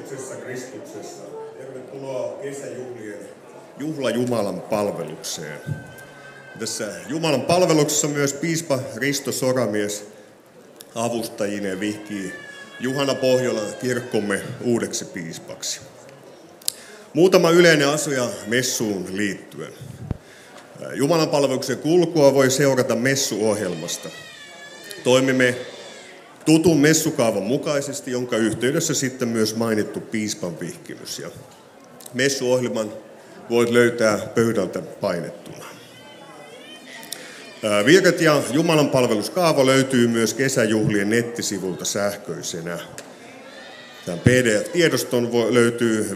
Jeesuksessa Kristuksessa. Tervetuloa kesäjuhlien Juhla Jumalan palvelukseen. Tässä Jumalan palveluksessa myös piispa Risto Soramies avustajineen vihkii Juhana Pohjolan kirkkomme uudeksi piispaksi. Muutama yleinen asia messuun liittyen. Jumalan palveluksen kulkua voi seurata messuohjelmasta. Toimimme tutun messukaavan mukaisesti, jonka yhteydessä sitten myös mainittu piispan vihkimys. Ja messuohjelman voit löytää pöydältä painettuna. Virret ja Jumalan palveluskaava löytyy myös kesäjuhlien nettisivulta sähköisenä. Tämän PDF-tiedoston löytyy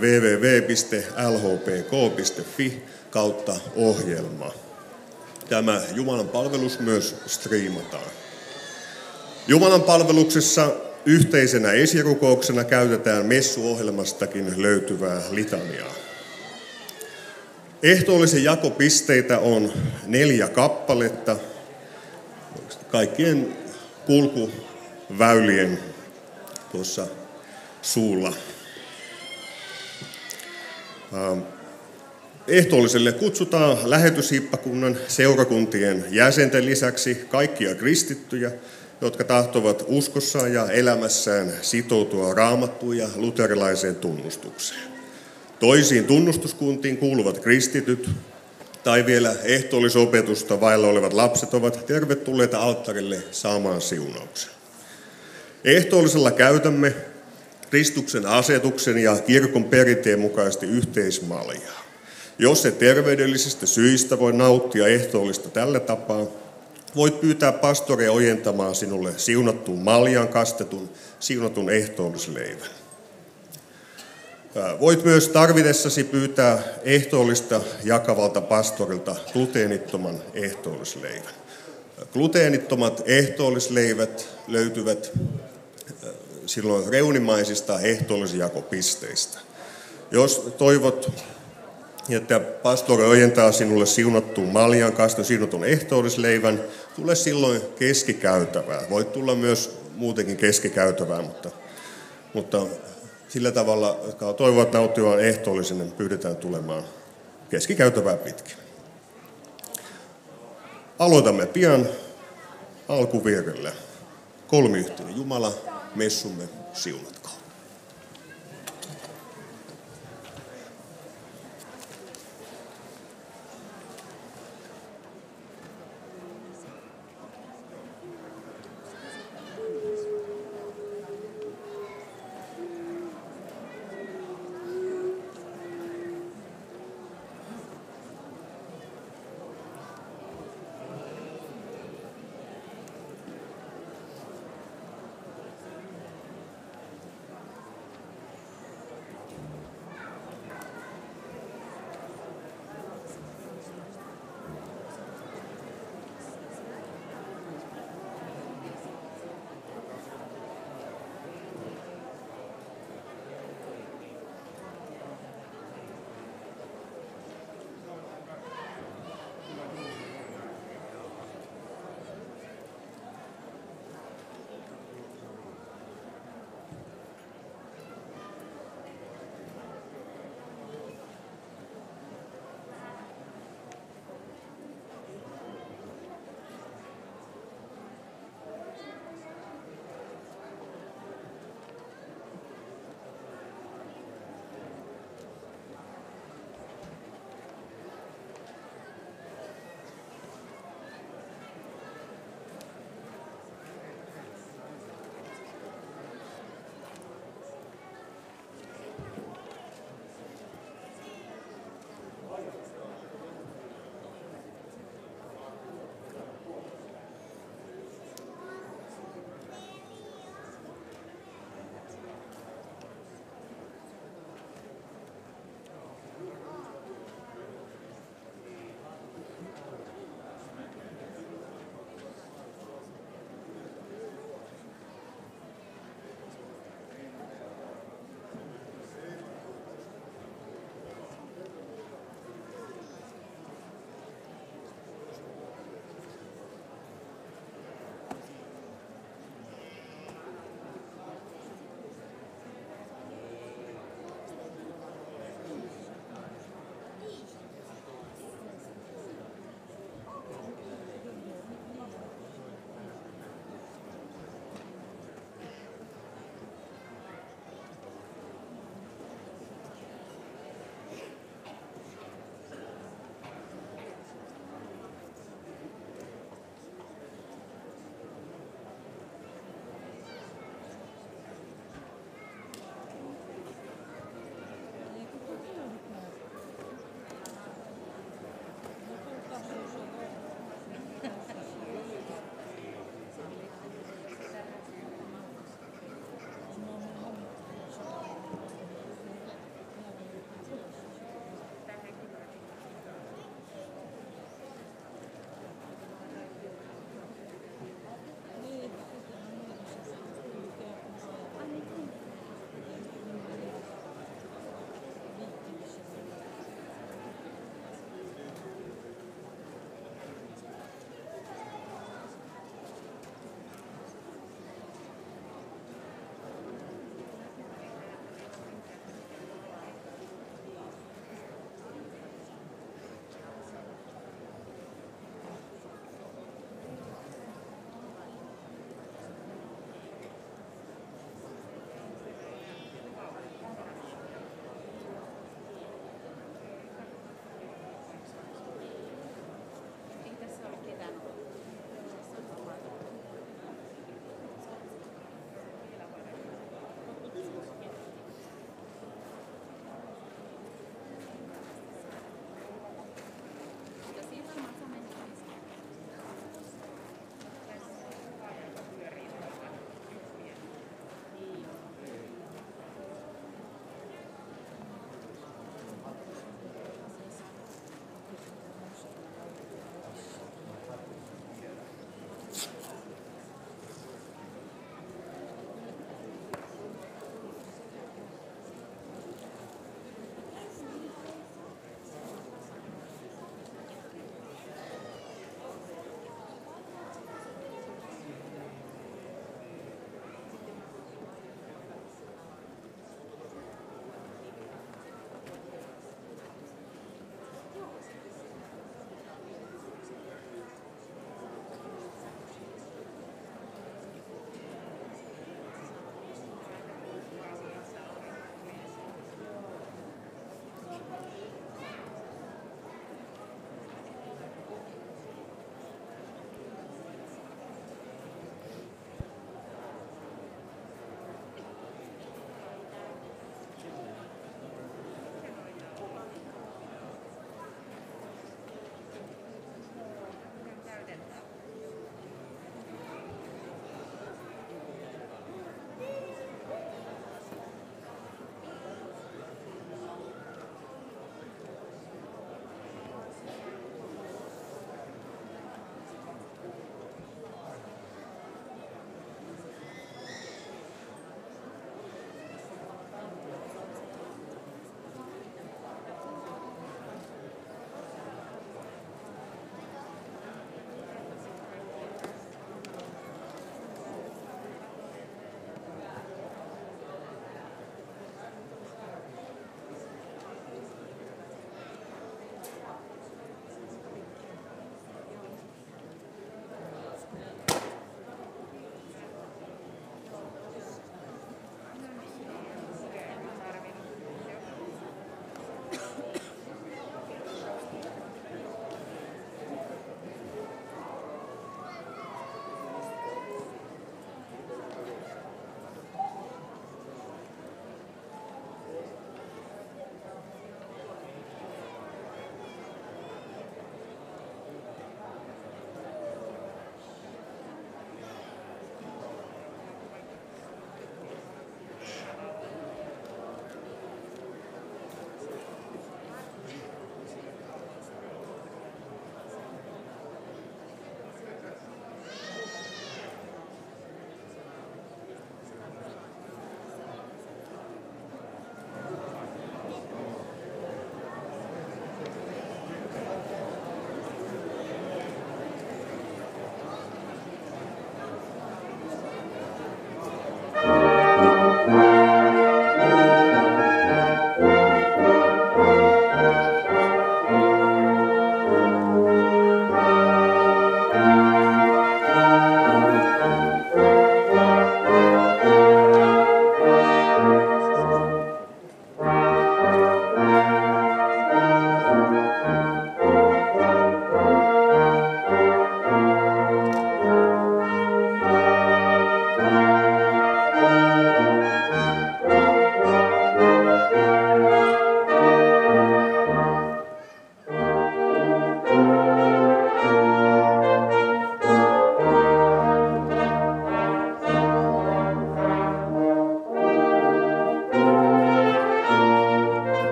www.lhpk.fi/ohjelma. Tämä Jumalan palvelus myös striimataan. Jumalan palveluksessa yhteisenä esirukouksena käytetään messuohjelmastakin löytyvää litaniaa. Ehtoollisen jakopisteitä on 4 kappaletta kaikkien kulkuväylien tuossa suulla. Ehtoolliselle kutsutaan lähetyshiippakunnan seurakuntien jäsenten lisäksi kaikkia kristittyjä, jotka tahtovat uskossaan ja elämässään sitoutua raamattuun ja luterilaiseen tunnustukseen. Toisiin tunnustuskuntiin kuuluvat kristityt tai vielä ehtoollisopetusta vailla olevat lapset ovat tervetulleita alttarille saamaan siunauksen. Ehtoollisella käytämme Kristuksen asetuksen ja kirkon perinteen mukaisesti yhteismaljaa. Jos et terveydellisistä syistä voi nauttia ehtoollista tällä tapaa, voit pyytää pastoria ojentamaan sinulle siunattuun maljaan kastetun siunatun ehtoollisleivän. Voit myös tarvitessasi pyytää ehtoollista jakavalta pastorilta gluteenittoman ehtoollisleivän. Gluteenittomat ehtoollisleivät löytyvät silloin reunimaisista ehtoollisjakopisteistä. Jos toivot, että pastori ojentaa sinulle siunattuun maljan kastetun siunatun ehtoollisleivän, tule silloin keskikäytävään. Voit tulla myös muutenkin keskikäytävään, mutta sillä tavalla, jotka toivovat nauttivan ehtoollisen, niin pyydetään tulemaan keskikäytävää pitkin. Aloitamme pian alkuvirrellä. Kolmiyhtinen Jumala, messumme siunatkoon.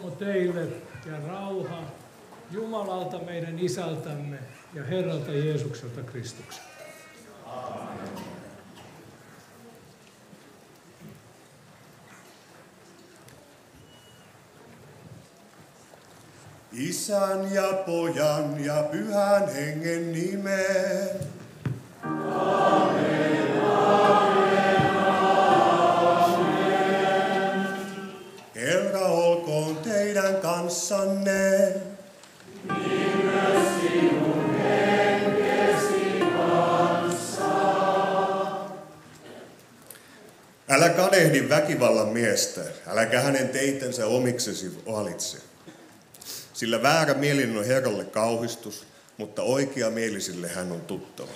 lepo teille ja rauha Jumalalta meidän Isältämme ja Herralta Jeesukselta Kristukselta. Isän ja Pojan ja Pyhän Hengen nimeen. Amen, amen, amen. Herra olkoon teidän kanssanne. Niin myös sinun henkesi kanssa. Älä kadehdi väkivallan miestä, äläkä hänen teitänsä omiksesi valitse. Sillä väärä mielinen on Herralle kauhistus, mutta oikea mielisille hän on tuttava.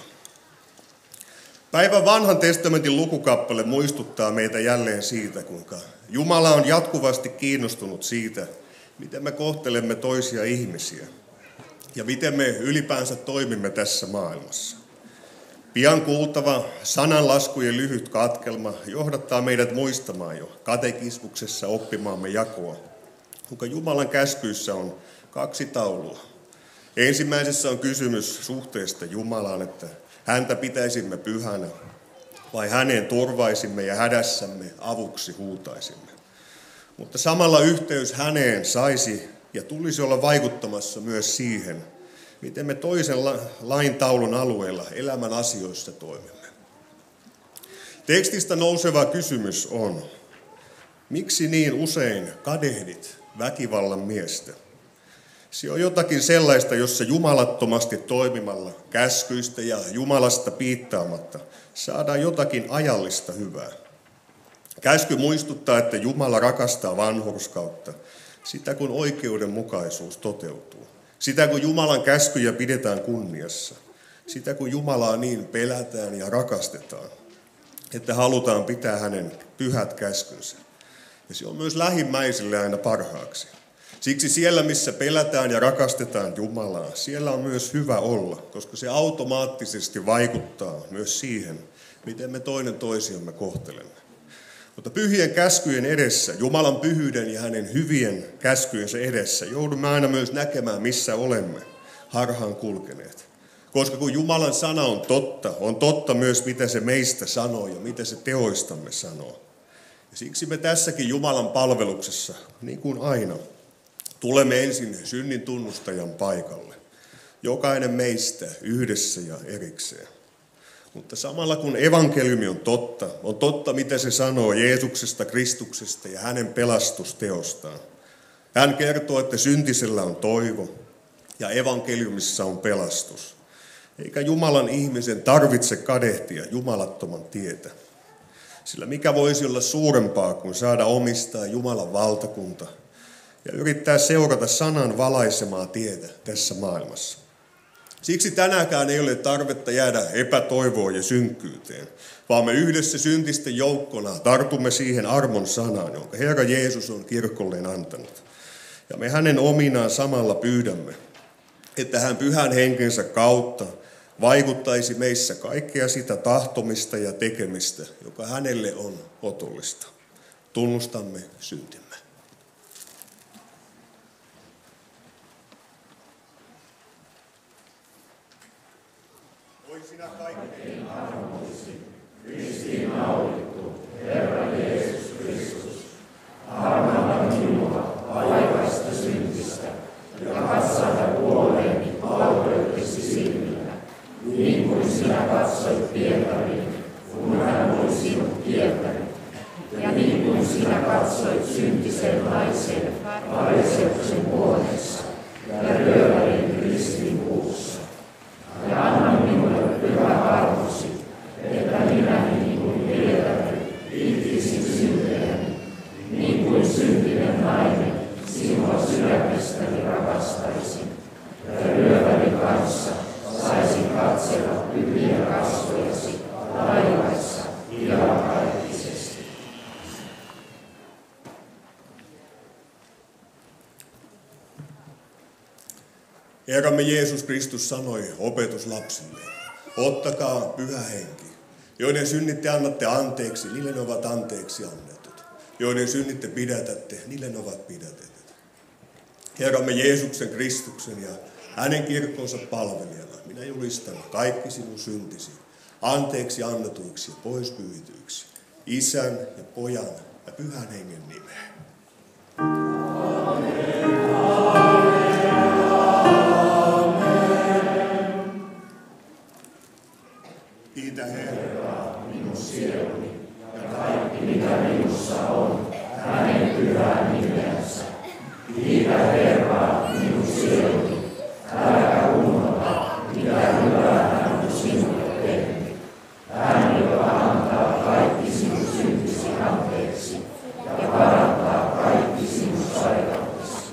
Päivän vanhan testamentin lukukappale muistuttaa meitä jälleen siitä, kuinka Jumala on jatkuvasti kiinnostunut siitä, miten me kohtelemme toisia ihmisiä ja miten me ylipäänsä toimimme tässä maailmassa. Pian kuultava sananlaskujen lyhyt katkelma johdattaa meidät muistamaan jo katekismuksessa oppimaamme jakoa, kuinka Jumalan käskyissä on 2 taulua. Ensimmäisessä on kysymys suhteesta Jumalaan, että häntä pitäisimme pyhänä, vai häneen turvaisimme ja hädässämme avuksi huutaisimme. Mutta samalla yhteys häneen saisi ja tulisi olla vaikuttamassa myös siihen, miten me toisen lain taulun alueella elämän asioissa toimimme. Tekstistä nouseva kysymys on, miksi niin usein kadehdit väkivallan miestä? Se on jotakin sellaista, jossa jumalattomasti toimimalla, käskyistä ja Jumalasta piittaamatta saadaan jotakin ajallista hyvää. Käsky muistuttaa, että Jumala rakastaa vanhurskautta, sitä kun oikeudenmukaisuus toteutuu. Sitä kun Jumalan käskyjä pidetään kunniassa. Sitä kun Jumalaa niin pelätään ja rakastetaan, että halutaan pitää hänen pyhät käskynsä. Ja se on myös lähimmäisille aina parhaaksi. Siksi siellä, missä pelätään ja rakastetaan Jumalaa, siellä on myös hyvä olla, koska se automaattisesti vaikuttaa myös siihen, miten me toinen toisiamme kohtelemme. Mutta pyhien käskyjen edessä, Jumalan pyhyyden ja hänen hyvien käskyjensä edessä, joudumme aina myös näkemään, missä olemme harhaan kulkeneet. Koska kun Jumalan sana on totta myös, mitä se meistä sanoo ja mitä se teoistamme sanoo. Ja siksi me tässäkin Jumalan palveluksessa, niin kuin aina, tulemme ensin synnin tunnustajan paikalle. Jokainen meistä yhdessä ja erikseen. Mutta samalla kun evankeliumi on totta mitä se sanoo Jeesuksesta, Kristuksesta ja hänen pelastusteostaan. Hän kertoo, että syntisellä on toivo ja evankeliumissa on pelastus. Eikä Jumalan ihmisen tarvitse kadehtia jumalattoman tietä. Sillä mikä voisi olla suurempaa kuin saada omistaa Jumalan valtakunta ja yrittää seurata sanan valaisemaa tietä tässä maailmassa. Siksi tänäänkään ei ole tarvetta jäädä epätoivoon ja synkkyyteen, vaan me yhdessä syntisten joukkona tartumme siihen armon sanaan, jonka Herra Jeesus on kirkolleen antanut. Ja me hänen ominaan samalla pyydämme, että hän pyhän henkensä kautta vaikuttaisi meissä kaikkea sitä tahtomista ja tekemistä, joka hänelle on otollista. Tunnustamme syntimme. Oi sinä kaikkein armoisin, ristiinnaulittu, Herra Jeesus Kristus, armahda minua aikaista syntistä ja katsahda puoleeni autioitesi silmillä, niin kuin sinä katsoit Pietariin, kun hän oli sinut kieltänyt, ja niin kuin sinä katsoit syntisen naisen Pariseuksen huoneessa ja röövärin ristin puussa. Ja anna minulle pyhä armosi, että minä niin kuin Pietari itkisin syntejäni, niin kuin syntinen nainen sinua sydämestäni rakastaisin, ja röövärin kanssa saisin katsella pyhiä kasvojasi taivaissa iankaikkisesti. Herramme Jeesus Kristus sanoi opetuslapsille, ottakaa pyhä henki, joiden synnit te annatte anteeksi, niille ne ovat anteeksi annetut. Joiden synnit te pidätätte, niille ne ovat pidätetyt. Herramme Jeesuksen Kristuksen ja hänen kirkkonsa palvelijana minä julistan kaikki sinun syntisi anteeksi annetuiksi ja pois pyyhityiksi Isän ja Pojan ja Pyhän Hengen nimeen. Kiitä Herraa minun sieluni ja kaikki mikä minussa on hänen pyhän nimensä. Kiitä Herraa minun sieluni, älä unohda mitä hyvää hän on sinulle tehnyt. Hän, joka antaa kaikki sinun syntisi anteeksi ja parantaa kaikki sinun sairautesi.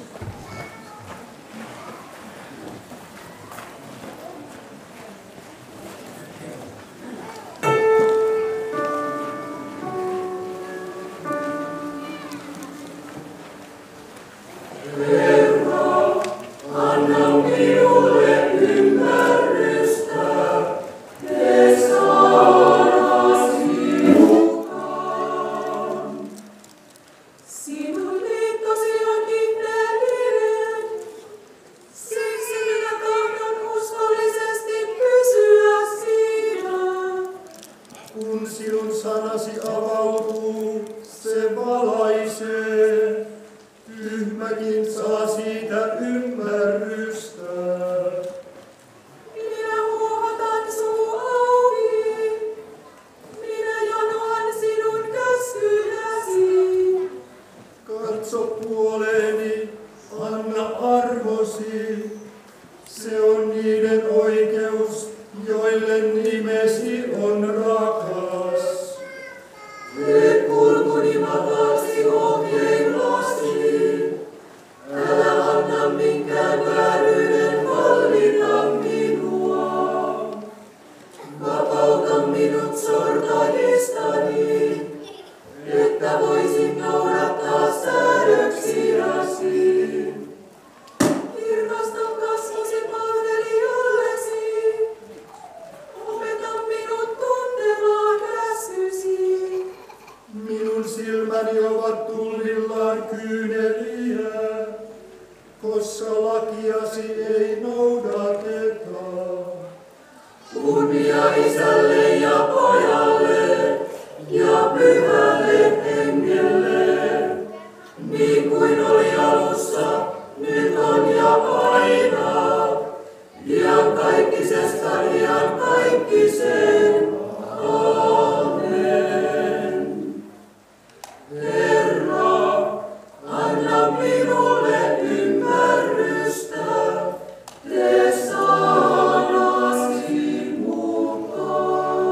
Te sanasi mukaan.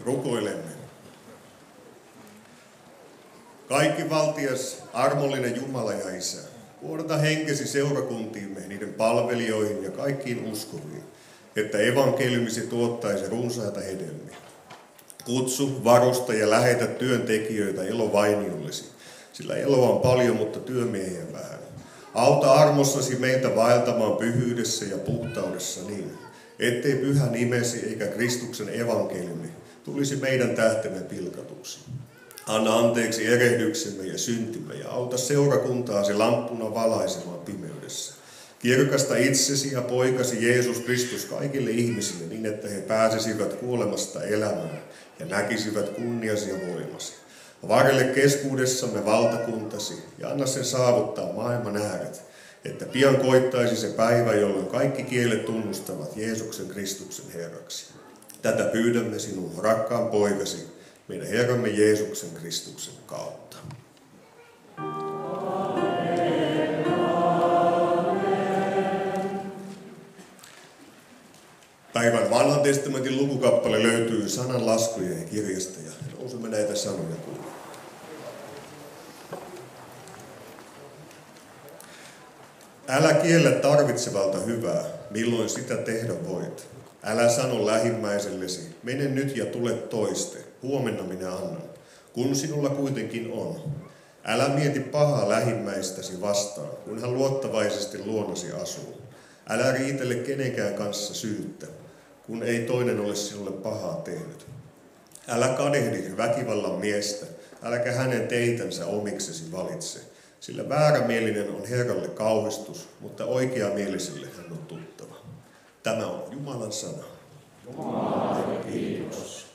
Rukoilemme. Kaikki valtias, armollinen Jumala ja Isä, vuodata henkesi seurakuntiimme, niiden palvelijoihin ja kaikkiin uskoviin, että evankeliumisi tuottaisi runsaita hedelmiä. Kutsu, varusta ja lähetä työntekijöitä elovainiollesi, sillä eloa on paljon, mutta työmiehiä vähän. Auta armossasi meitä vaeltamaan pyhyydessä ja puhtaudessa niin, ettei pyhä nimesi eikä Kristuksen evankeliumi tulisi meidän tähtemme pilkatuksi. Anna anteeksi erehdyksemme ja syntimme ja auta seurakuntaasi lamppuna valaisemaan pimeydessä. Kirkasta itsesi ja poikasi Jeesus Kristus kaikille ihmisille niin, että he pääsisivät kuolemasta elämään ja näkisivät kunniasi ja voimasi. Varrelle keskuudessamme valtakuntasi ja anna sen saavuttaa maailman ääret, että pian koittaisi se päivä, jolloin kaikki kielet tunnustavat Jeesuksen Kristuksen Herraksi. Tätä pyydämme sinun rakkaan poikasi, meidän Herramme Jeesuksen Kristuksen kautta. Päivän vanhan testamentin lukukappale löytyy sananlaskujen kirjasta ja nousemme näitä sanoja kuulemaan. Älä kiellä tarvitsevalta hyvää, milloin sitä tehdä voit. Älä sano lähimmäisellesi, mene nyt ja tule toiste, huomenna minä annan, kun sinulla kuitenkin on. Älä mieti pahaa lähimmäistäsi vastaan, kun hän luottavaisesti luonasi asuu. Älä riitele kenenkään kanssa syyttä, kun ei toinen ole sinulle pahaa tehnyt. Älä kadehdi väkivallan miestä, äläkä hänen teitänsä omiksesi valitse, sillä väärämielinen on Herralle kauhistus, mutta oikeamieliselle hän on tuttava. Tämä on Jumalan sana. Jumalalle kiitos.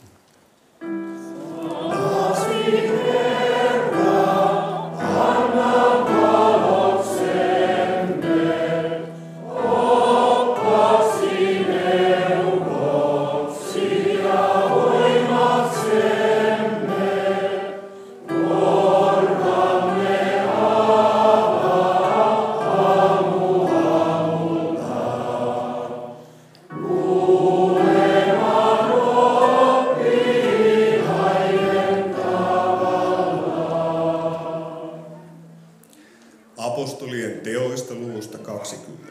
Apostolien teoista luvusta 20.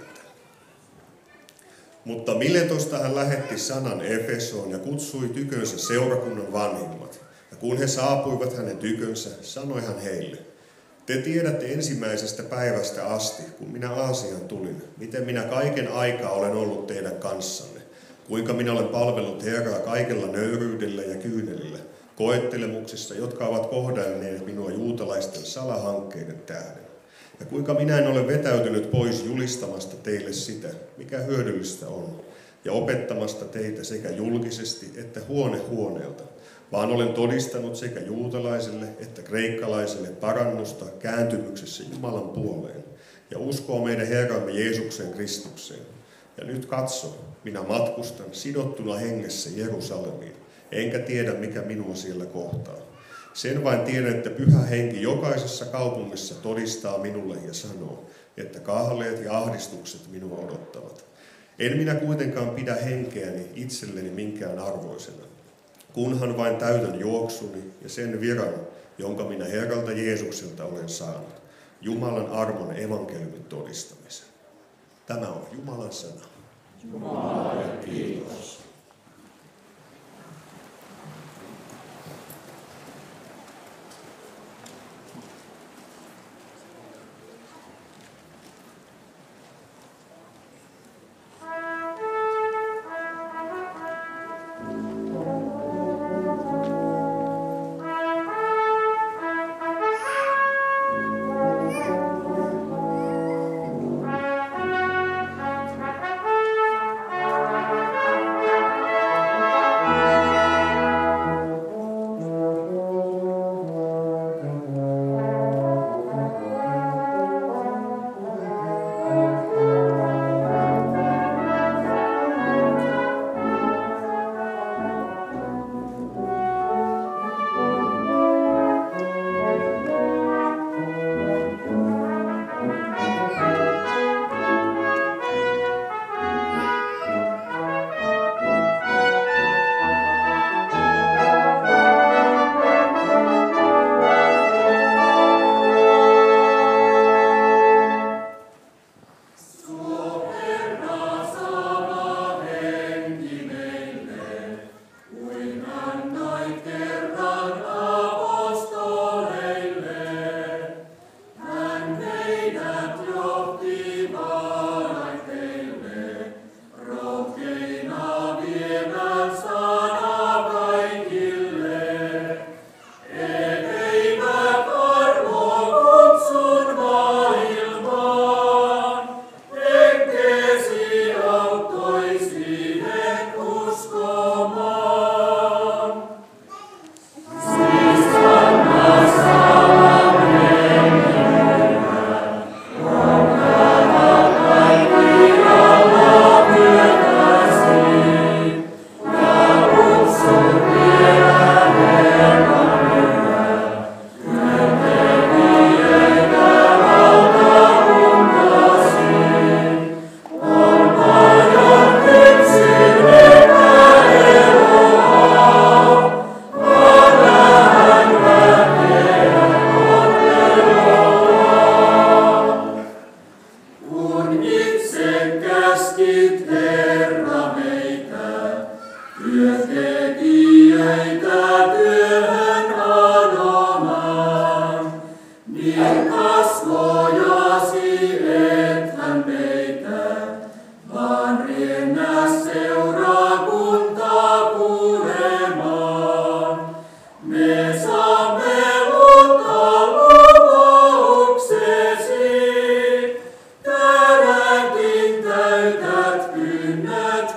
Mutta Miletosta hän lähetti sanan Efesoon ja kutsui tykönsä seurakunnan vanhimmat. Ja kun he saapuivat hänen tykönsä, sanoi hän heille: te tiedätte ensimmäisestä päivästä asti, kun minä Aasiaan tulin, miten minä kaiken aikaa olen ollut teidän kanssanne, kuinka minä olen palvellut Herraa kaikella nöyryydellä ja kyynelillä, koettelemuksissa, jotka ovat kohdanneet minua juutalaisten salahankkeiden tähden. Ja kuinka minä en ole vetäytynyt pois julistamasta teille sitä, mikä hyödyllistä on, ja opettamasta teitä sekä julkisesti että huone huoneelta, vaan olen todistanut sekä juutalaisille että kreikkalaisille parannusta kääntymyksessä Jumalan puoleen ja uskoa meidän Herramme Jeesuksen Kristukseen. Ja nyt katso, minä matkustan sidottuna hengessä Jerusalemiin, enkä tiedä mikä minua siellä kohtaa. Sen vain tiedän, että Pyhä Henki jokaisessa kaupungissa todistaa minulle ja sanoo, että kahleet ja ahdistukset minua odottavat. En minä kuitenkaan pidä henkeäni itselleni minkään arvoisena, kunhan vain täytän juoksuni ja sen viran, jonka minä Herralta Jeesukselta olen saanut, Jumalan armon evankeliumin todistamisen. Tämä on Jumalan sana. Jumalalle kiitos.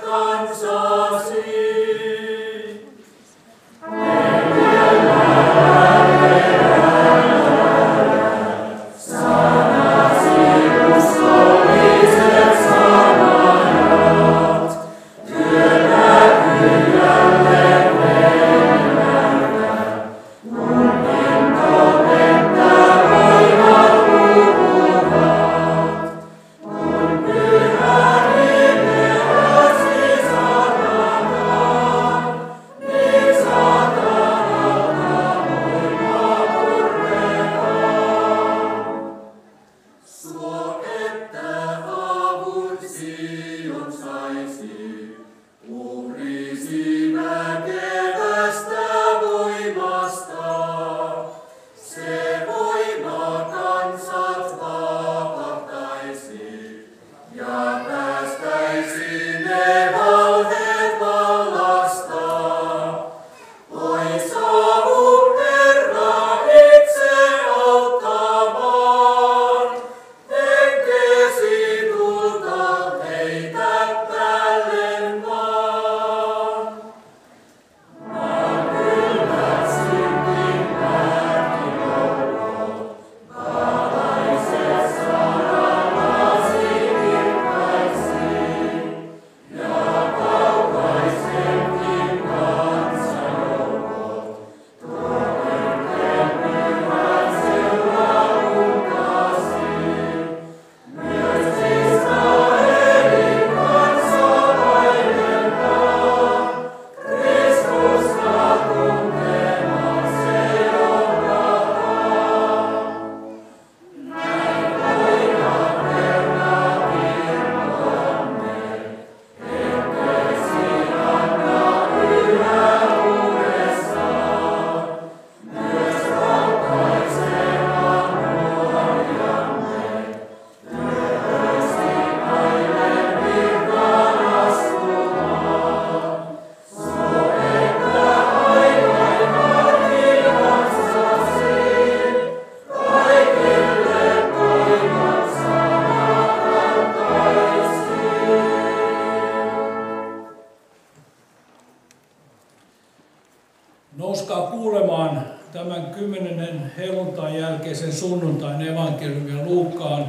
Nouskaa kuulemaan tämän 10. helluntain jälkeisen sunnuntain evankeliumin Luukkaan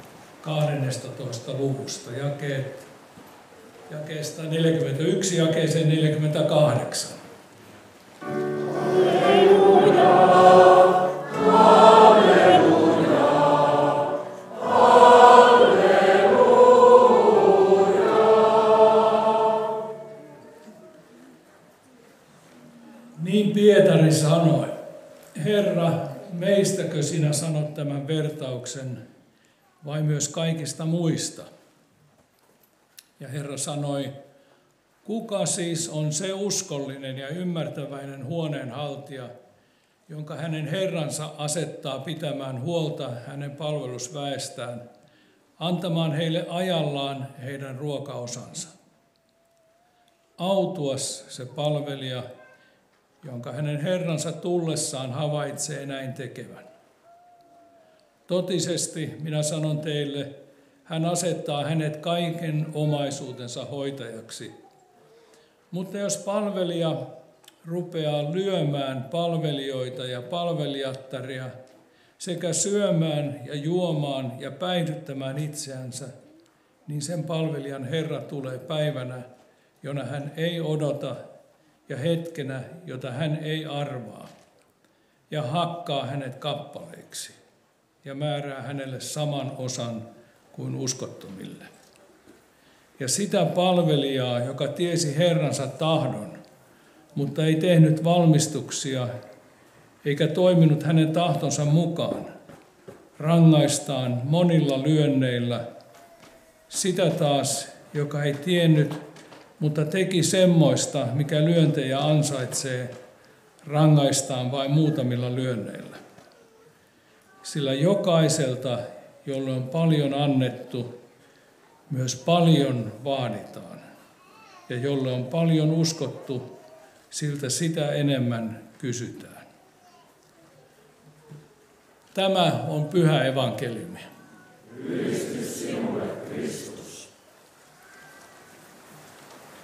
12. luvusta, jakeesta 41 jakeeseen 48. Niin Pietari sanoi, Herra, meistäkö sinä sanot tämän vertauksen vai myös kaikista muista? Ja Herra sanoi, kuka siis on se uskollinen ja ymmärtäväinen huoneenhaltija, jonka hänen herransa asettaa pitämään huolta hänen palvelusväestään, antamaan heille ajallaan heidän ruokaosansa. Autuas se palvelija, jonka hänen herransa tullessaan havaitsee näin tekevän. Totisesti minä sanon teille, hän asettaa hänet kaiken omaisuutensa hoitajaksi. Mutta jos palvelija rupeaa lyömään palvelijoita ja palvelijattaria sekä syömään ja juomaan ja päihdyttämään itseänsä, niin sen palvelijan herra tulee päivänä, jona hän ei odota, ja hetkenä, jota hän ei arvaa, ja hakkaa hänet kappaleiksi ja määrää hänelle saman osan kuin uskottomille. Ja sitä palvelijaa, joka tiesi herransa tahdon, mutta ei tehnyt valmistuksia eikä toiminut hänen tahtonsa mukaan, rangaistaan monilla lyönneillä. Sitä taas, joka ei tiennyt, mutta teki semmoista, mikä lyöntejä ansaitsee, rangaistaan vain muutamilla lyönneillä. Sillä jokaiselta, jolle on paljon annettu, myös paljon vaaditaan. Ja jolle on paljon uskottu, siltä sitä enemmän kysytään. Tämä on pyhä evankeliumi. Ylistys sinulle, Kristus.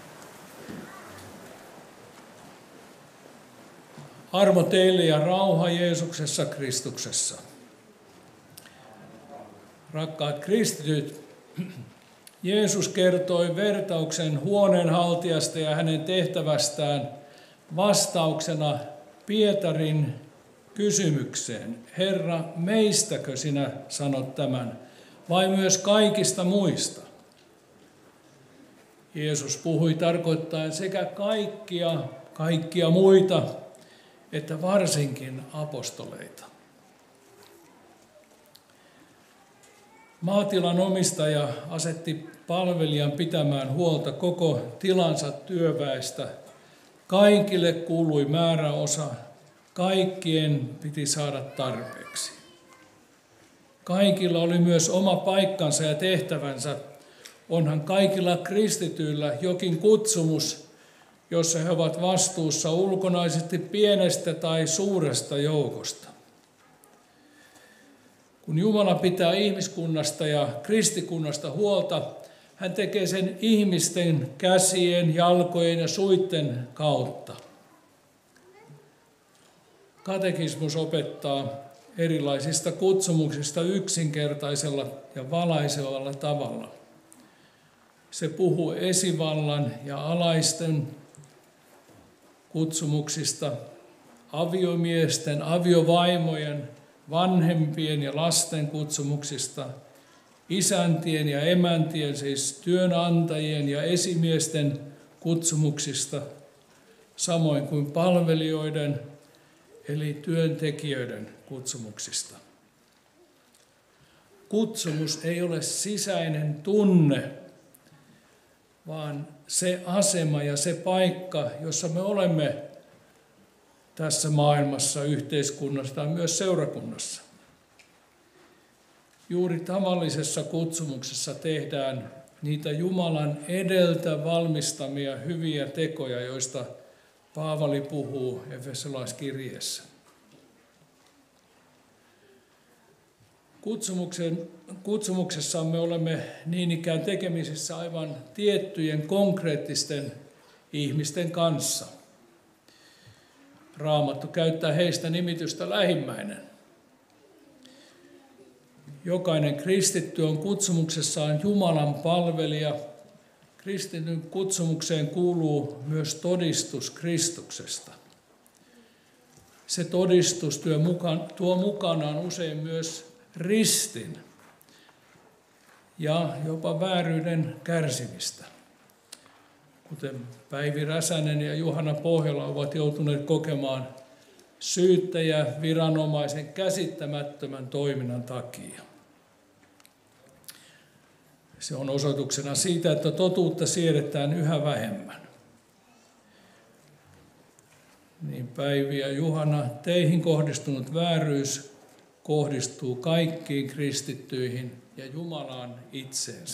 Armo teille ja rauha Jeesuksessa Kristuksessa. Rakkaat kristityt, Jeesus kertoi vertauksen huoneenhaltijasta ja hänen tehtävästään vastauksena Pietarin kysymykseen. Herra, meistäkö sinä sanot tämän, vai myös kaikista muista? Jeesus puhui tarkoittaen sekä kaikkia muita, että varsinkin apostoleita. Maatilan omistaja asetti palvelijan pitämään huolta koko tilansa työväestä. Kaikille kuului määräosa, kaikkien piti saada tarpeeksi. Kaikilla oli myös oma paikkansa ja tehtävänsä. Onhan kaikilla kristityillä jokin kutsumus, jossa he ovat vastuussa ulkonaisesti pienestä tai suuresta joukosta. Kun Jumala pitää ihmiskunnasta ja kristikunnasta huolta, hän tekee sen ihmisten käsien, jalkojen ja suitten kautta. Katekismus opettaa erilaisista kutsumuksista yksinkertaisella ja valaisevalla tavalla. Se puhuu esivallan ja alaisten kutsumuksista, aviomiesten, aviovaimojen, vanhempien ja lasten kutsumuksista, isäntien ja emäntien, siis työnantajien ja esimiesten kutsumuksista, samoin kuin palvelijoiden eli työntekijöiden kutsumuksista. Kutsumus ei ole sisäinen tunne, vaan se asema ja se paikka, jossa me olemme tässä maailmassa, yhteiskunnassa tai myös seurakunnassa. Juuri tavallisessa kutsumuksessa tehdään niitä Jumalan edeltä valmistamia hyviä tekoja, joista Paavali puhuu Efesolaiskirjeessä. Kutsumuksessamme olemme niin ikään tekemisissä aivan tiettyjen konkreettisten ihmisten kanssa. Raamattu käyttää heistä nimitystä lähimmäinen. Jokainen kristitty on kutsumuksessaan Jumalan palvelija. Kristityn kutsumukseen kuuluu myös todistus Kristuksesta. Se todistus tuo mukanaan usein myös ristin ja jopa vääryyden kärsimistä. Kuten Päivi Räsänen ja Juhana Pohjola ovat joutuneet kokemaan syyttäjä viranomaisen käsittämättömän toiminnan takia. Se on osoituksena siitä, että totuutta siedetään yhä vähemmän. Niin Päivi ja Juhana, teihin kohdistunut vääryys kohdistuu kaikkiin kristittyihin ja Jumalaan itseensä.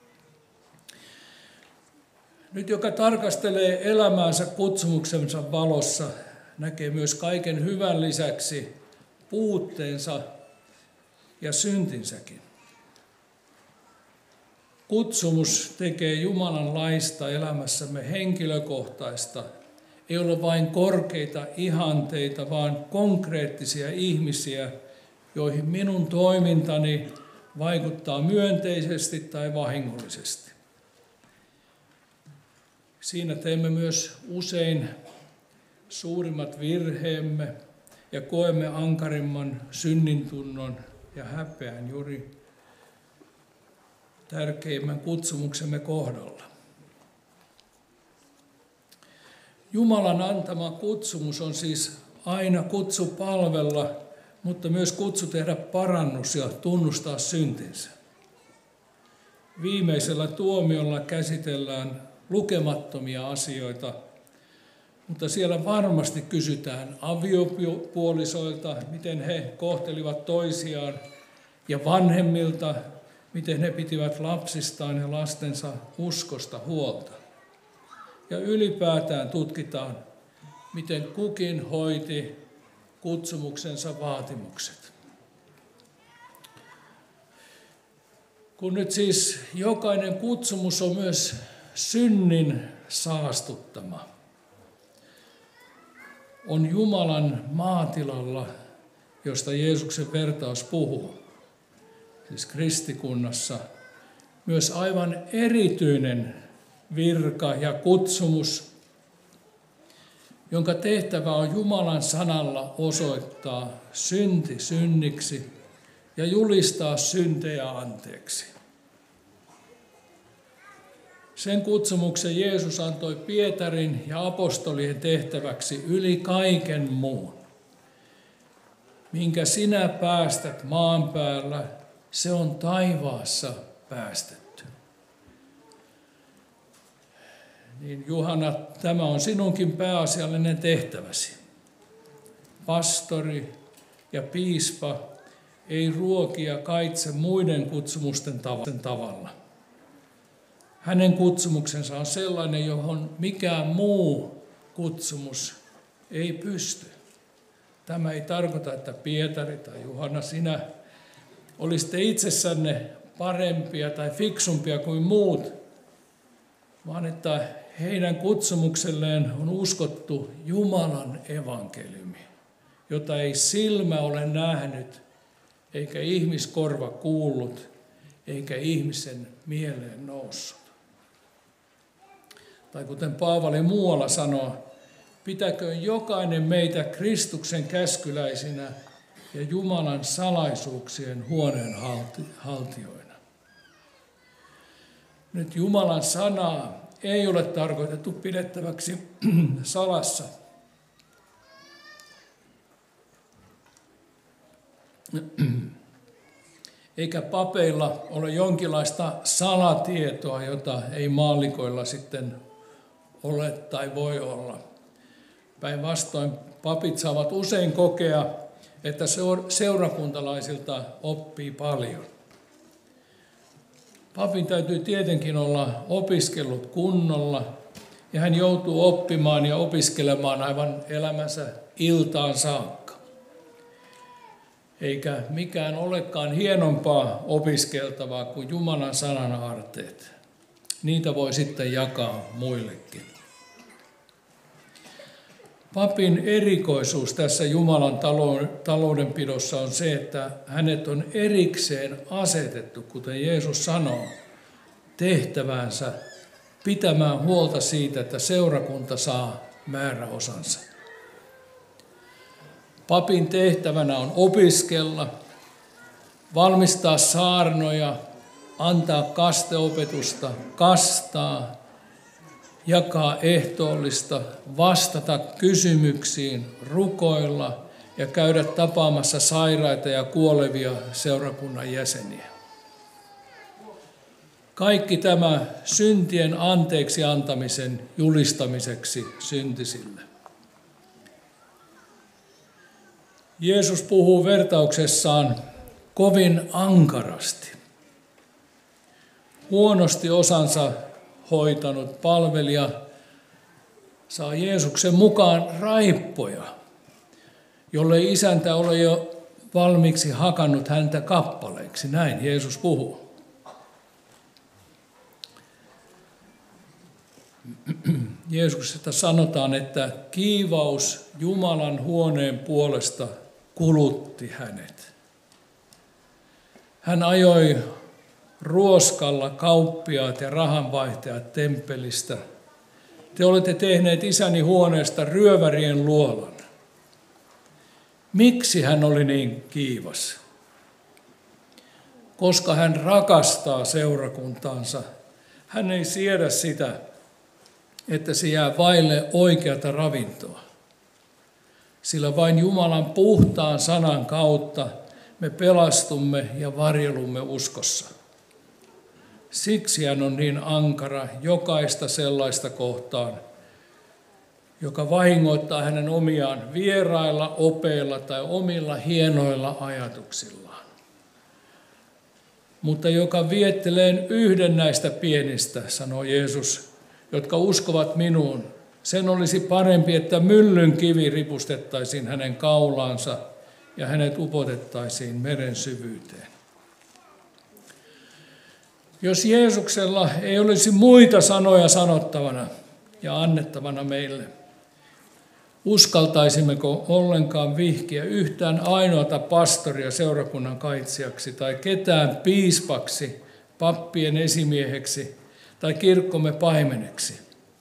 Nyt joka tarkastelee elämäänsä kutsumuksensa valossa, näkee myös kaiken hyvän lisäksi puutteensa ja syntinsäkin. Kutsumus tekee Jumalan laista elämässämme henkilökohtaista. Ei ole vain korkeita ihanteita, vaan konkreettisia ihmisiä, joihin minun toimintani vaikuttaa myönteisesti tai vahingollisesti. Siinä teemme myös usein suurimmat virheemme ja koemme ankarimman synnintunnon ja häpeän juuri tärkeimmän kutsumuksemme kohdalla. Jumalan antama kutsumus on siis aina kutsu palvella, mutta myös kutsu tehdä parannus ja tunnustaa syntinsä. Viimeisellä tuomiolla käsitellään lukemattomia asioita, mutta siellä varmasti kysytään aviopuolisoilta, miten he kohtelivat toisiaan, ja vanhemmilta, miten he pitivät lapsistaan ja lastensa uskosta huolta. Ja ylipäätään tutkitaan, miten kukin hoiti kutsumuksensa vaatimukset. Kun nyt siis jokainen kutsumus on myös synnin saastuttama. on Jumalan maatilalla, josta Jeesuksen vertaus puhuu, siis kristikunnassa, myös aivan erityinen virka ja kutsumus, jonka tehtävä on Jumalan sanalla osoittaa synti synniksi ja julistaa syntejä anteeksi. Sen kutsumuksen Jeesus antoi Pietarin ja apostolien tehtäväksi yli kaiken muun. Minkä sinä päästät maan päällä, se on taivaassa päästetty. Niin Juhana, tämä on sinunkin pääasiallinen tehtäväsi. Pastori ja piispa ei ruoki ja kaitse muiden kutsumusten tavalla. Hänen kutsumuksensa on sellainen, johon mikään muu kutsumus ei pysty. Tämä ei tarkoita, että Pietari tai Juhana, sinä olisitte itsessänne parempia tai fiksumpia kuin muut, vaan että heidän kutsumukselleen on uskottu Jumalan evankeliumi, jota ei silmä ole nähnyt, eikä ihmiskorva kuullut, eikä ihmisen mieleen noussut. Tai kuten Paavali muualla sanoo, pitäköön jokainen meitä Kristuksen käskyläisinä ja Jumalan salaisuuksien huoneen haltijoina. Nyt Jumalan sanaa ei ole tarkoitettu pidettäväksi salassa. Eikä papeilla ole jonkinlaista salatietoa, jota ei maallikoilla sitten ole tai voi olla. Päinvastoin papit saavat usein kokea, että seurakuntalaisilta oppii paljon. Papin täytyy tietenkin olla opiskellut kunnolla, ja hän joutuu oppimaan ja opiskelemaan aivan elämänsä iltaan saakka. Eikä mikään olekaan hienompaa opiskeltavaa kuin Jumalan sanan aarteet. Niitä voi sitten jakaa muillekin. Papin erikoisuus tässä Jumalan taloudenpidossa on se, että hänet on erikseen asetettu, kuten Jeesus sanoo, tehtävänsä pitämään huolta siitä, että seurakunta saa määräosansa. Papin tehtävänä on opiskella, valmistaa saarnoja, antaa kasteopetusta, kastaa, jakaa ehtoollista, vastata kysymyksiin, rukoilla ja käydä tapaamassa sairaita ja kuolevia seurakunnan jäseniä. Kaikki tämä syntien anteeksi antamisen julistamiseksi syntisille. Jeesus puhuu vertauksessaan kovin ankarasti. Huonosti osansa hoitanut palvelija saa Jeesuksen mukaan raippoja, jollei isäntä ole jo valmiiksi hakannut häntä kappaleiksi. Näin Jeesus puhuu. Jeesuksesta sanotaan, että kiivaus Jumalan huoneen puolesta kulutti hänet. Hän ajoi ruoskalla kauppiaat ja rahanvaihtajat temppelistä. Te olette tehneet isäni huoneesta ryövärien luolan. Miksi hän oli niin kiivas? Koska hän rakastaa seurakuntaansa. Hän ei siedä sitä, että se jää vaille oikeata ravintoa. Sillä vain Jumalan puhtaan sanan kautta me pelastumme ja varjelumme uskossa. Siksi hän on niin ankara jokaista sellaista kohtaan, joka vahingoittaa hänen omiaan vierailla opeilla tai omilla hienoilla ajatuksillaan. Mutta joka viettelee yhden näistä pienistä, sanoo Jeesus, jotka uskovat minuun, sen olisi parempi, että myllyn kivi ripustettaisiin hänen kaulaansa ja hänet upotettaisiin meren syvyyteen. Jos Jeesuksella ei olisi muita sanoja sanottavana ja annettavana meille, uskaltaisimmeko ollenkaan vihkiä yhtään ainoata pastoria seurakunnan kaitsijaksi tai ketään piispaksi, pappien esimieheksi tai kirkkomme paimeneksi.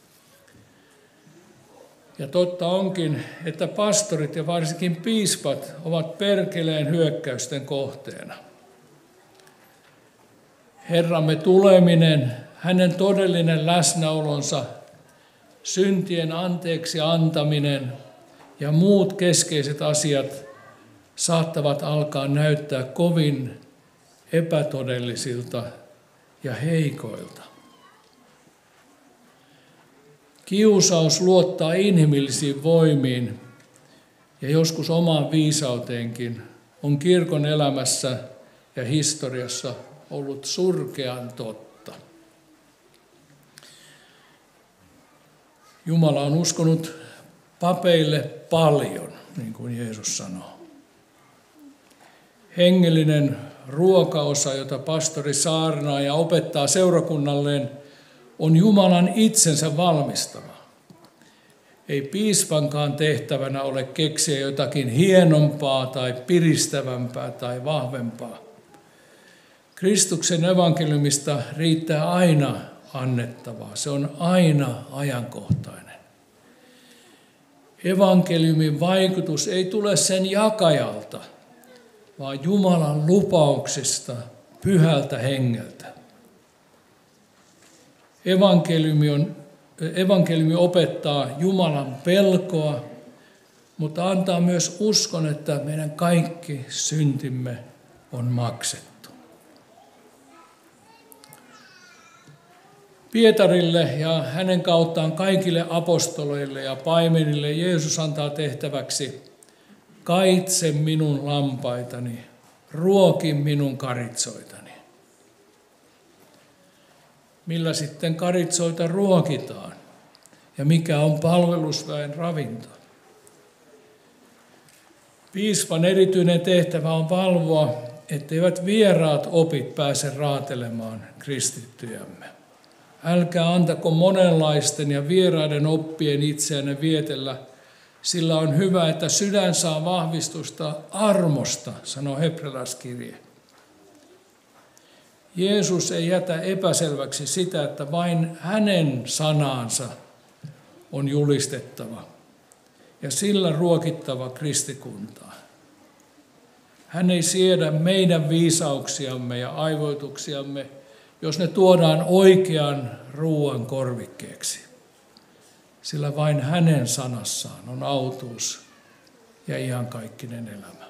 Ja totta onkin, että pastorit ja varsinkin piispat ovat perkeleen hyökkäysten kohteena. Herramme tuleminen, hänen todellinen läsnäolonsa, syntien anteeksi antaminen ja muut keskeiset asiat saattavat alkaa näyttää kovin epätodellisilta ja heikoilta. Kiusaus luottaa inhimillisiin voimiin ja joskus omaan viisauteenkin on kirkon elämässä ja historiassa ollut surkean totta. Jumala on uskonut papeille paljon, niin kuin Jeesus sanoo. Hengellinen ruokaosa, jota pastori saarnaa ja opettaa seurakunnalleen, on Jumalan itsensä valmistama. Ei piispankaan tehtävänä ole keksiä jotakin hienompaa tai piristävämpää tai vahvempaa. Kristuksen evankeliumista riittää aina annettavaa. Se on aina ajankohtainen. Evankeliumin vaikutus ei tule sen jakajalta, vaan Jumalan lupauksista, pyhältä hengeltä. Evankeliumi opettaa Jumalan pelkoa, mutta antaa myös uskon, että meidän kaikki syntimme on maksettu. Pietarille ja hänen kauttaan kaikille apostoleille ja paimenille Jeesus antaa tehtäväksi: kaitse minun lampaitani, ruoki minun karitsoitani. Millä sitten karitsoita ruokitaan ja mikä on palvelusväen ravinto? Piispan erityinen tehtävä on valvoa, etteivät vieraat opit pääse raatelemaan kristittyjämme. Älkää antako monenlaisten ja vieraiden oppien itseänne vietellä, sillä on hyvä, että sydän saa vahvistusta armosta, sanoo hebrealaiskirje. Jeesus ei jätä epäselväksi sitä, että vain hänen sanansa on julistettava ja sillä ruokittava kristikuntaa. Hän ei siedä meidän viisauksiamme ja aivoituksiamme, jos ne tuodaan oikean ruoan korvikkeeksi. Sillä vain hänen sanassaan on autuus ja iankaikkinen elämä.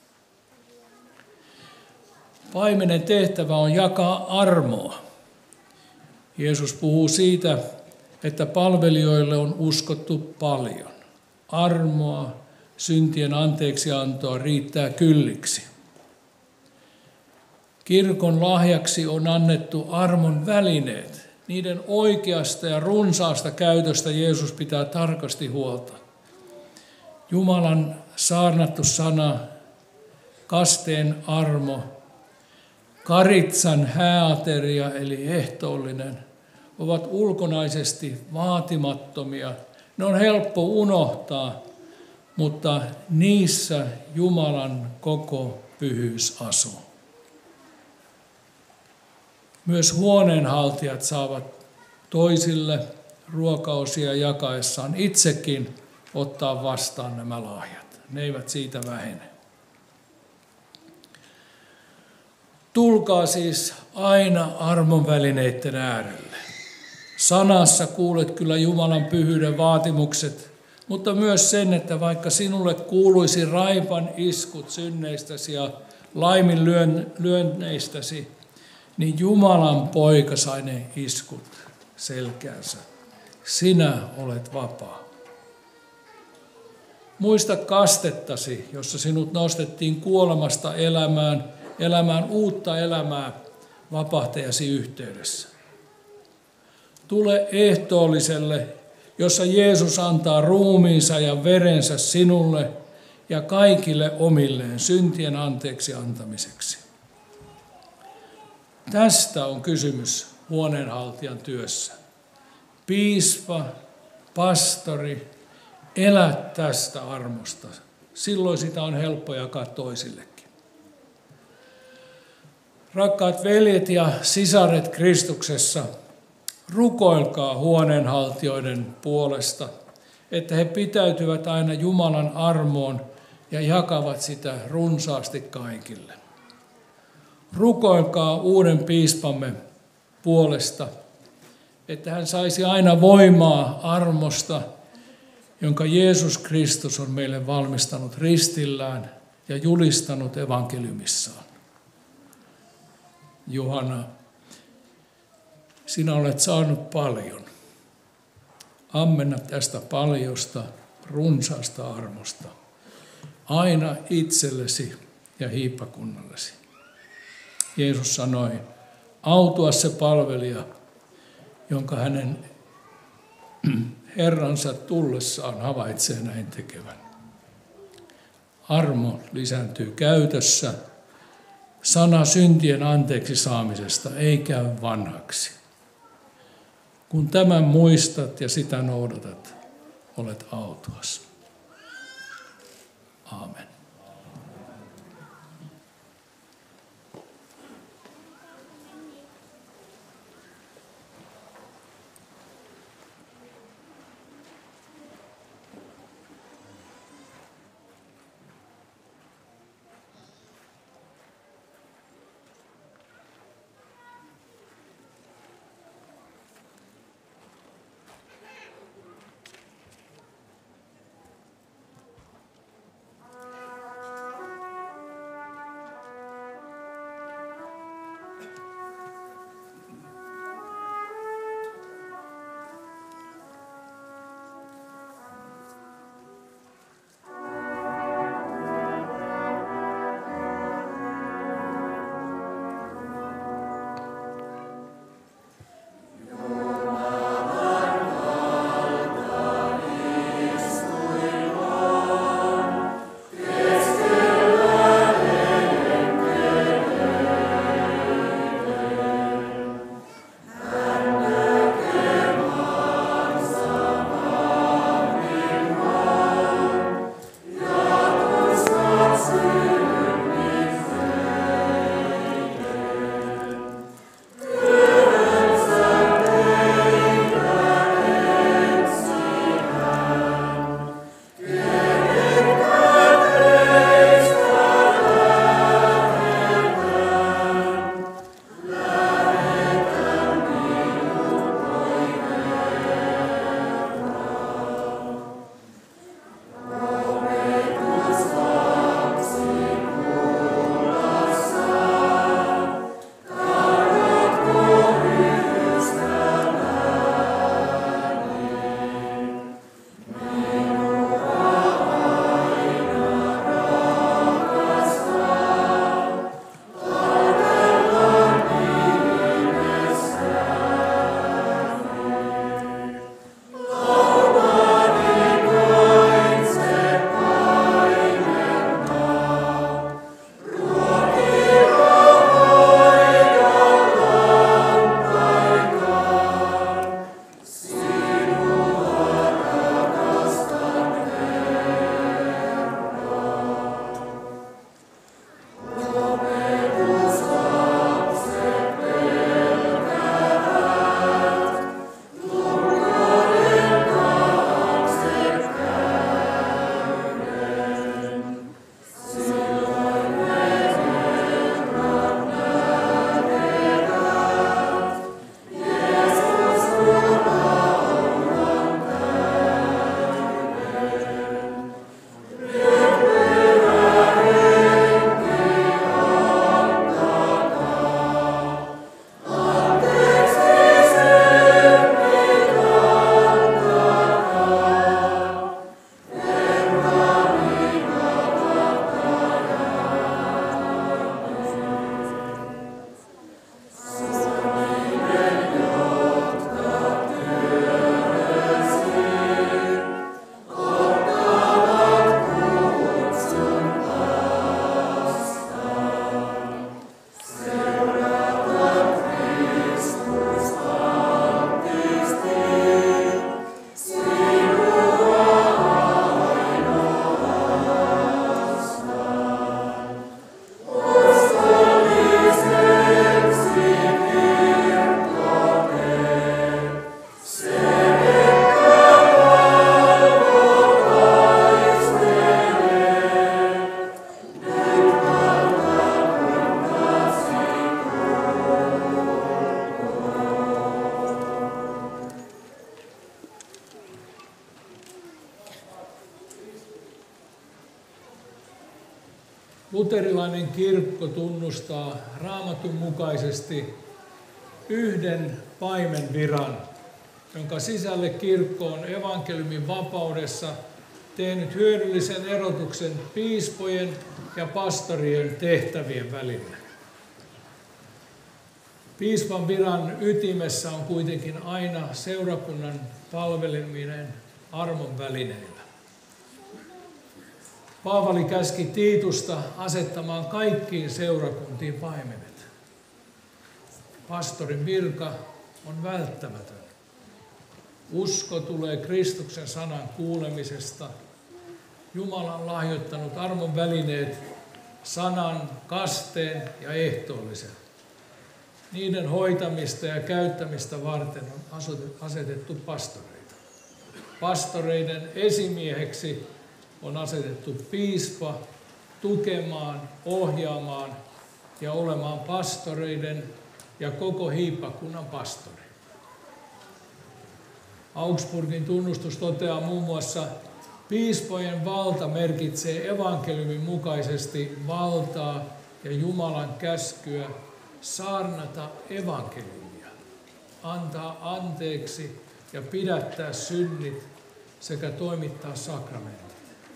Paimenen tehtävä on jakaa armoa. Jeesus puhuu siitä, että palvelijoille on uskottu paljon. Armoa, syntien anteeksiantoa riittää kylliksi. Kirkon lahjaksi on annettu armon välineet. Niiden oikeasta ja runsaasta käytöstä Jeesus pitää tarkasti huolta. Jumalan saarnattu sana, kasteen armo, karitsan hääateria eli ehtoollinen, ovat ulkonaisesti vaatimattomia. Ne on helppo unohtaa, mutta niissä Jumalan koko pyhyys asuu. Myös huoneenhaltijat saavat toisille ruokaosia jakaessaan itsekin ottaa vastaan nämä lahjat. Ne eivät siitä vähene. Tulkaa siis aina armon välineiden äärelle. Sanassa kuulet kyllä Jumalan pyhyyden vaatimukset, mutta myös sen, että vaikka sinulle kuuluisi raipan iskut synneistäsi ja laiminlyönneistäsi, niin Jumalan poika sai ne iskut selkäänsä. Sinä olet vapaa. Muista kastettasi, jossa sinut nostettiin kuolemasta elämään uutta elämää vapahtajasi yhteydessä. Tule ehtoolliselle, jossa Jeesus antaa ruumiinsa ja verensä sinulle ja kaikille omilleen syntien anteeksi antamiseksi. Tästä on kysymys huoneenhaltijan työssä. Piispa, pastori, elä tästä armosta. Silloin sitä on helppo jakaa toisillekin. Rakkaat veljet ja sisaret Kristuksessa, rukoilkaa huoneenhaltijoiden puolesta, että he pitäytyvät aina Jumalan armoon ja jakavat sitä runsaasti kaikille. Rukoilkaa uuden piispamme puolesta, että hän saisi aina voimaa armosta, jonka Jeesus Kristus on meille valmistanut ristillään ja julistanut evankeliumissaan. Juhana, sinä olet saanut paljon. Ammenna tästä paljosta, runsaasta armosta, aina itsellesi ja hiippakunnallesi. Jeesus sanoi, autua se palvelija, jonka hänen Herransa tullessaan havaitsee näin tekevän. Armo lisääntyy käytössä. Sana syntien anteeksi saamisesta ei käy vanhaksi. Kun tämän muistat ja sitä noudatatat, olet autuas. Aamen. luterilainen kirkko tunnustaa Raamatun mukaisesti yhden paimenviran, jonka sisälle kirkko on evankeliumin vapaudessa tehnyt hyödyllisen erotuksen piispojen ja pastorien tehtävien välillä. Piispan viran ytimessä on kuitenkin aina seurakunnan palveleminen armon välineillä. Paavali käski Tiitusta asettamaan kaikkiin seurakuntiin paimenet. Pastorin virka on välttämätön. Usko tulee Kristuksen sanan kuulemisesta. Jumala on lahjoittanut armon välineet, sanan, kasteen ja ehtoollisen. Niiden hoitamista ja käyttämistä varten on asetettu pastoreita. Pastoreiden esimieheksi on asetettu piispa tukemaan, ohjaamaan ja olemaan pastoreiden ja koko hiippakunnan pastori. Augsburgin tunnustus toteaa muun muassa, piispojen valta merkitsee evankeliumin mukaisesti valtaa ja Jumalan käskyä saarnata evankeliumia, antaa anteeksi ja pidättää synnit sekä toimittaa sakramentit.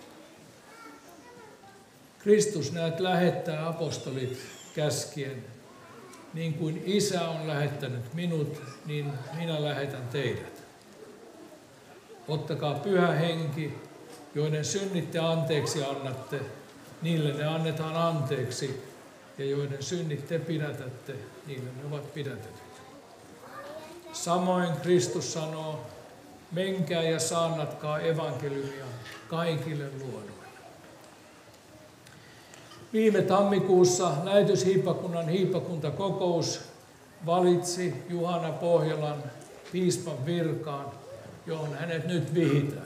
Kristus näet lähettää apostolit käskien, niin kuin Isä on lähettänyt minut, niin minä lähetän teidät. Ottakaa Pyhä Henki, joiden synnit te anteeksi annatte, niille ne annetaan anteeksi, ja joiden synnit te pidätätte, niille ne ovat pidätetyt. Samoin Kristus sanoo, menkää ja saarnatkaa evankeliumia kaikille luoduille. Viime tammikuussa lähetyshiippakunnan hiippakuntakokous valitsi Juhana Pohjolan piispan virkaan, johon hänet nyt vihitään.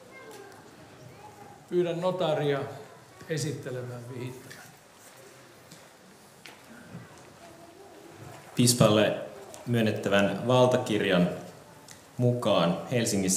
Pyydän notaria esittelemään vihittäjän. Piispalle myönnettävän valtakirjan mukaan Helsingissä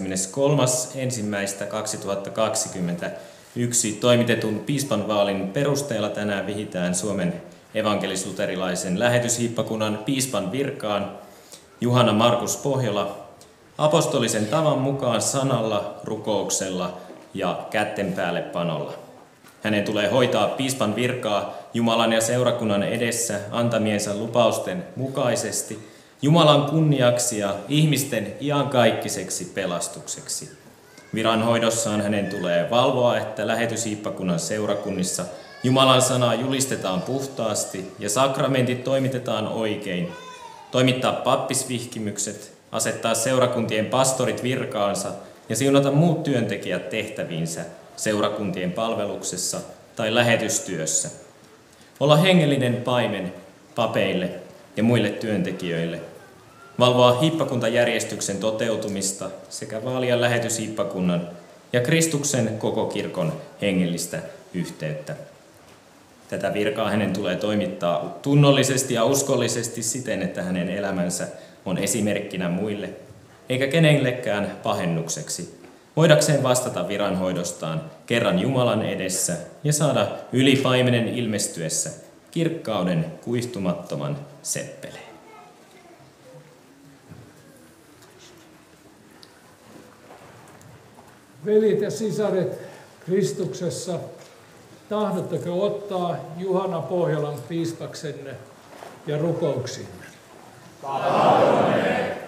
23.1.2021 toimitetun piispanvaalin perusteella tänään vihitään Suomen evankelis-luterilaisen lähetyshiippakunnan piispan virkaan Juhana Markus Pohjola apostolisen tavan mukaan sanalla, rukouksella ja kätten päälle panolla. Hänen tulee hoitaa piispan virkaa Jumalan ja seurakunnan edessä antamiensa lupausten mukaisesti Jumalan kunniaksi ja ihmisten iankaikkaiseksi pelastukseksi. Viranhoidossaan hänen tulee valvoa, että lähetyshiippakunnan seurakunnissa Jumalan sanaa julistetaan puhtaasti ja sakramentit toimitetaan oikein, toimittaa pappisvihkimykset, asettaa seurakuntien pastorit virkaansa ja siunata muut työntekijät tehtäviinsä seurakuntien palveluksessa tai lähetystyössä. Olla hengellinen paimen papeille ja muille työntekijöille. Valvoa hiippakuntajärjestyksen toteutumista sekä vaalia lähetyshiippakunnan ja Kristuksen koko kirkon hengellistä yhteyttä. Tätä virkaa hänen tulee toimittaa tunnollisesti ja uskollisesti siten, että hänen elämänsä on esimerkkinä muille, eikä kenellekään pahennukseksi, voidakseen vastata viranhoidostaan kerran Jumalan edessä ja saada ylipaimenen ilmestyessä kirkkauden kuihtumattoman seppeleen. Veljet ja sisaret Kristuksessa, tahdotteko ottaa Juhana Pohjolan piispaksenne ja rukouksiinne? Tahdomme.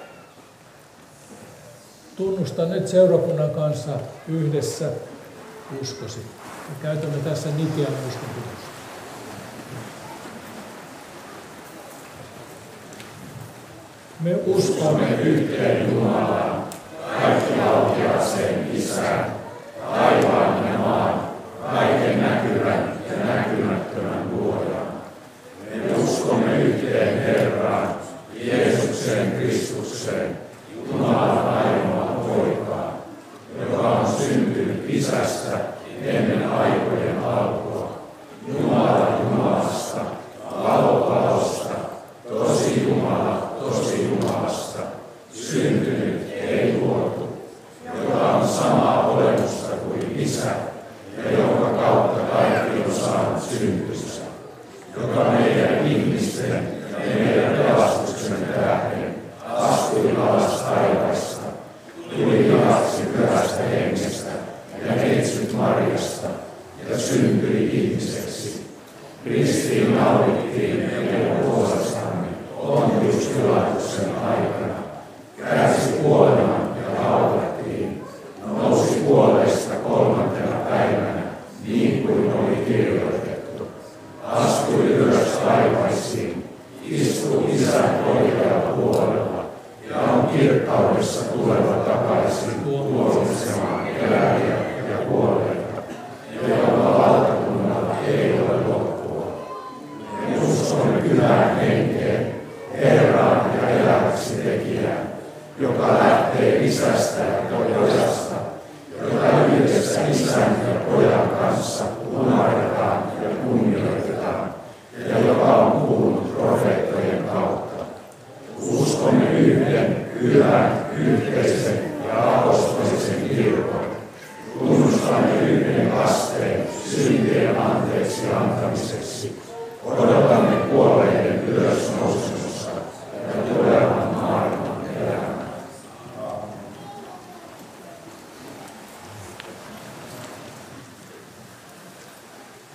Tunnustan nyt seurakunnan kanssa yhdessä uskosi. Me käytämme tässä Nitian uskonpidosta. Me uskomme Yhteen Jumalaan, kaikkivaltiaaseen Isään, taivaan ja maan, kaiken näkyvän ja näkymättömän luojaan. Me uskomme yhteen Herraan, Jeesukseen Kristukseen, Jumalan ainoa poikaan, joka on syntynyt Isästä ennen aikojen alkua, Jumala Jumalasta, Valo Valosta, tosi Jumala tosi Jumalasta, syntynyt ei luotu, joka on samaa olemusta kuin Isä ja jonka kautta kaikki on saanut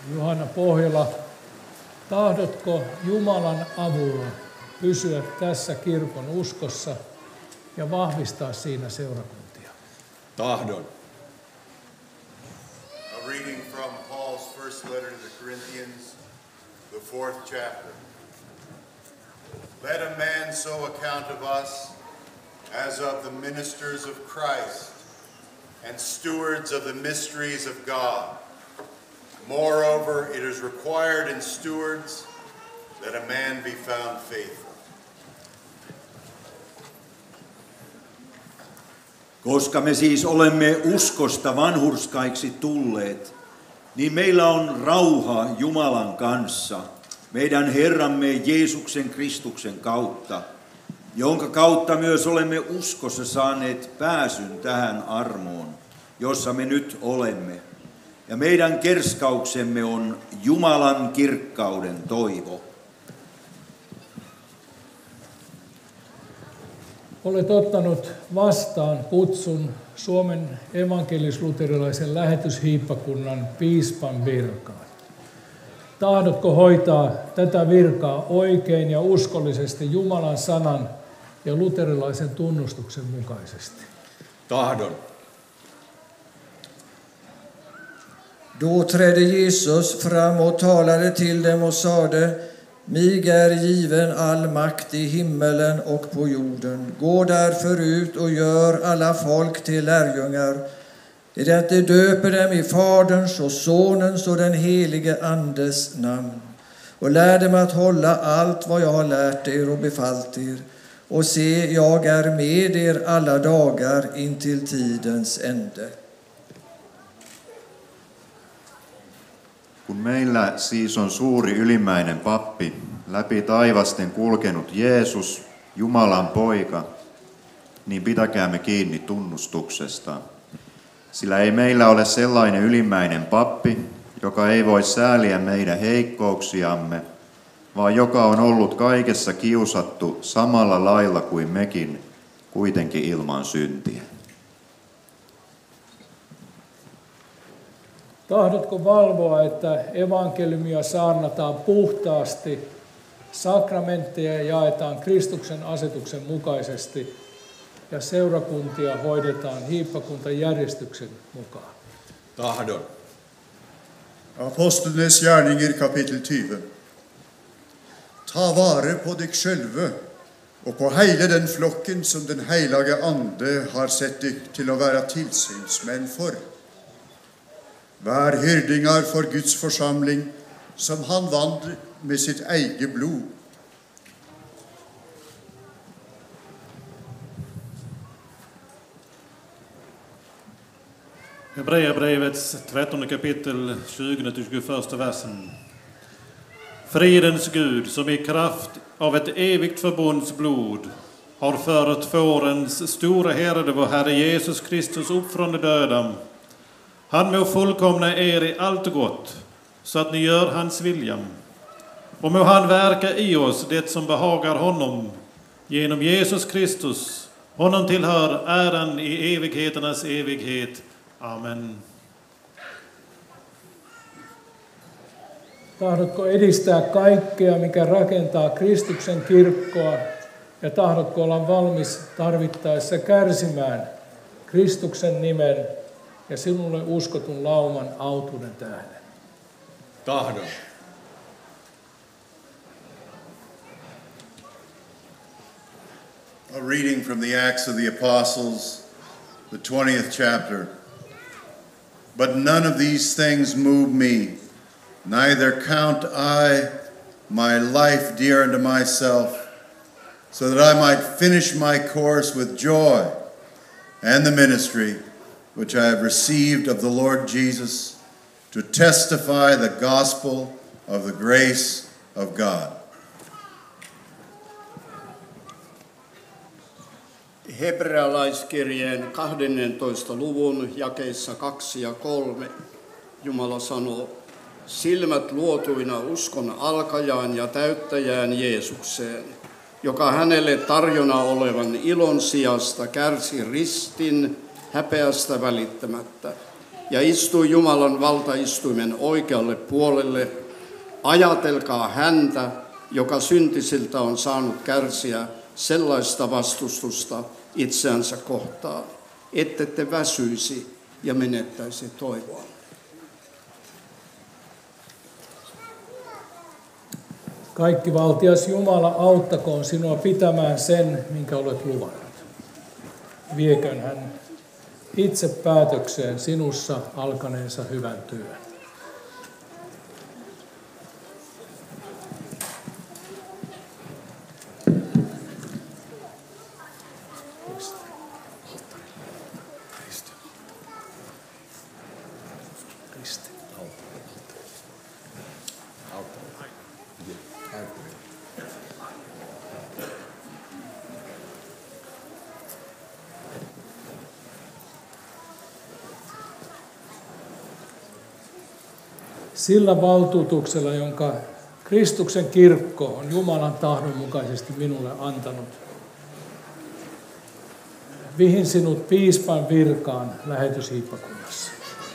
Juhana Pohjola, tahdotko Jumalan avulla pysyä tässä kirkon uskossa ja vahvistaa siinä seurakuntia? Tahdon. A reading from Paul's first letter to the Corinthians, the 4th chapter. Let a man so account of us as of the ministers of Christ and stewards of the mysteries of God. Moreover, it is required in stewards that a man be found faithful. Koska me siis olemme uskosta vanhurskaiksi tulleet, niin meillä on rauha Jumalan kanssa, meidän Herramme Jeesuksen Kristuksen kautta, jonka kautta myös olemme uskossa saaneet pääsyn tähän armoon, jossa me nyt olemme. Ja meidän kerskauksemme on Jumalan kirkkauden toivo. Olet ottanut vastaan kutsun Suomen evankelis-luterilaisen lähetyshiippakunnan piispan virkaan. Tahdotko hoitaa tätä virkaa oikein ja uskollisesti Jumalan sanan ja luterilaisen tunnustuksen mukaisesti? Tahdon. Då trädde Jesus fram och talade till dem och sade: Mig är given all makt i himmelen och på jorden. Gå därför ut och gör alla folk till lärjungar. I det döper dem i Faderns och Sonens och den helige Andes namn. Och lär dem att hålla allt vad jag har lärt er och befallt er. Och se, jag är med er alla dagar intill tidens ände. Kun meillä siis on suuri ylimmäinen pappi, läpi taivasten kulkenut Jeesus, Jumalan poika, niin pitäkäämme kiinni tunnustuksesta. Sillä ei meillä ole sellainen ylimmäinen pappi, joka ei voi sääliä meidän heikkouksiamme, vaan joka on ollut kaikessa kiusattu samalla lailla kuin mekin, kuitenkin ilman syntiä. Tahdotko valvoa, että evankeliumia saarnataan puhtaasti, sakramentteja jaetaan Kristuksen asetuksen mukaisesti ja seurakuntia hoidetaan hiippakuntajärjestyksen mukaan? Tahdon. Apostlenes gärninger kapitel 20. Ta vare på dig själva och på hela den flocken som den helige ande har sett dig till att vara tillsynsmän för. Vär hyrdingar för Guds församling som han vann med sitt eget blod. Hebreerbrevets 13 kapitel, 20-21 versen. Fridens Gud, som i kraft av ett evigt förbunds blod har för tvåårens stora herde vår Herre Jesus Kristus upp från de döda. Han må fullkomna er i allt gott, så att ni gör hans vilja. Och må han verka i oss det som behagar honom, genom Jesus Kristus. Honom tillhör äran i evigheternas evighet. Amen. Tahdotko edistää kaikkea, mikä rakentaa Kristuksen kirkkoa, ja tahdotko olla valmis tarvittaessa kärsimään Kristuksen nimen ja sinulle uskotun lauman autuuden tähden? Tahdon. A reading from the Acts of the Apostles, the 20th chapter. But none of these things move me, neither count I my life dear unto myself, so that I might finish my course with joy and the ministry which I have received of the Lord Jesus, to testify the gospel of the grace of God. Hebrealaiskirjeen 12. luvun jakeissa 2 ja 3 Jumala sanoo: silmät luotuina uskon alkajaan ja täyttäjään Jeesukseen, joka hänelle tarjona olevan ilon sijasta kärsi ristin häpeästä välittämättä, ja istui Jumalan valtaistuimen oikealle puolelle. Ajatelkaa häntä, joka syntisiltä on saanut kärsiä sellaista vastustusta itseänsä kohtaan, ettette väsyisi ja menettäisi toivoa. Kaikki valtias Jumala, auttakoon sinua pitämään sen, minkä olet luvannut. Vieköön hän itse päätökseen sinussa alkaneensa hyvän työn. Sillä valtuutuksella, jonka Kristuksen kirkko on Jumalan tahdon mukaisesti minulle antanut, vihin sinut piispan virkaan lähetyshiippakunnassa.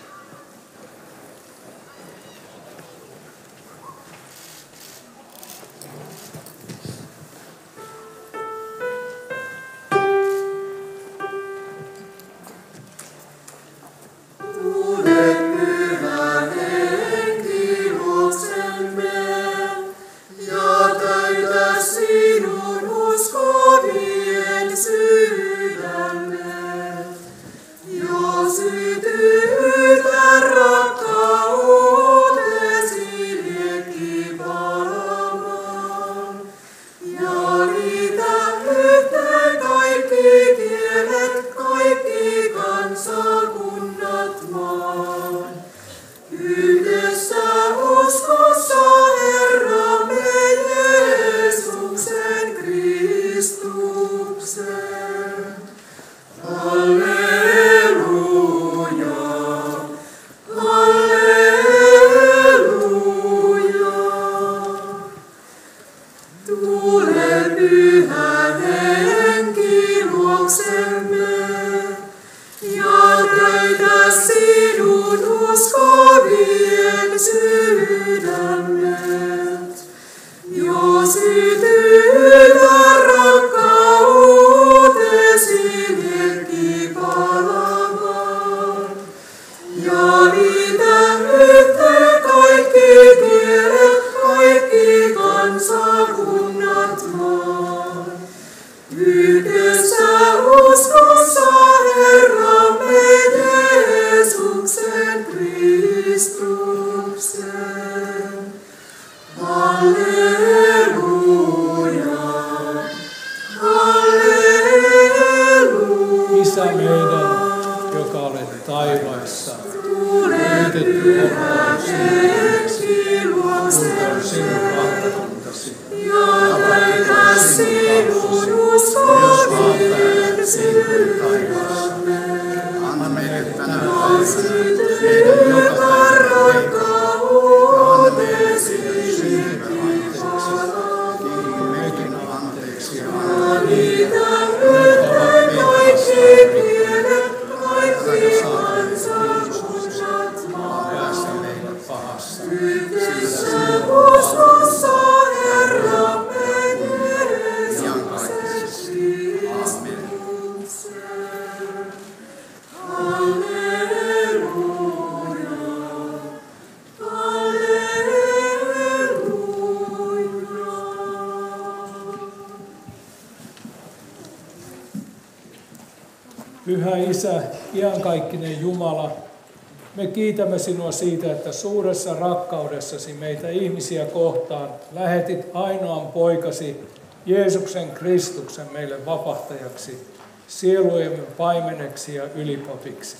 Pyhä Isä, iankaikkinen Jumala, me kiitämme sinua siitä, että suuressa rakkaudessasi meitä ihmisiä kohtaan lähetit ainoan poikasi Jeesuksen Kristuksen meille vapahtajaksi, sielujemme paimeneksi ja ylipapiksi.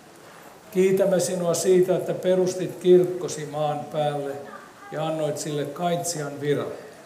Kiitämme sinua siitä, että perustit kirkkosi maan päälle ja annoit sille kaitsijan viran.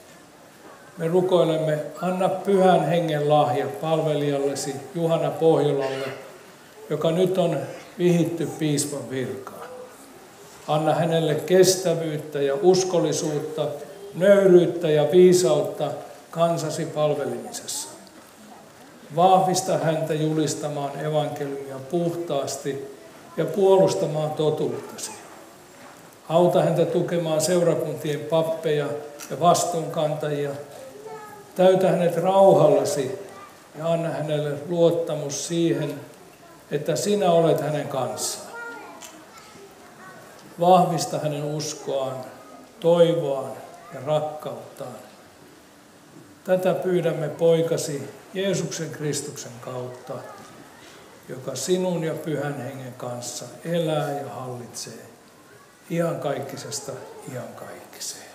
Me rukoilemme, anna Pyhän Hengen lahja palvelijallesi Juhana Pohjolalle, joka nyt on vihitty piispan virkaan. Anna hänelle kestävyyttä ja uskollisuutta, nöyryyttä ja viisautta kansasi palvelemisessa. Vahvista häntä julistamaan evankeliumia puhtaasti ja puolustamaan totuuttasi. Auta häntä tukemaan seurakuntien pappeja ja vastuunkantajia. Täytä hänet rauhallasi ja anna hänelle luottamus siihen, että sinä olet hänen kanssaan. Vahvista hänen uskoaan, toivoaan ja rakkauttaan. Tätä pyydämme poikasi Jeesuksen Kristuksen kautta, joka sinun ja Pyhän Hengen kanssa elää ja hallitsee iankaikkisesta iankaikkiseen.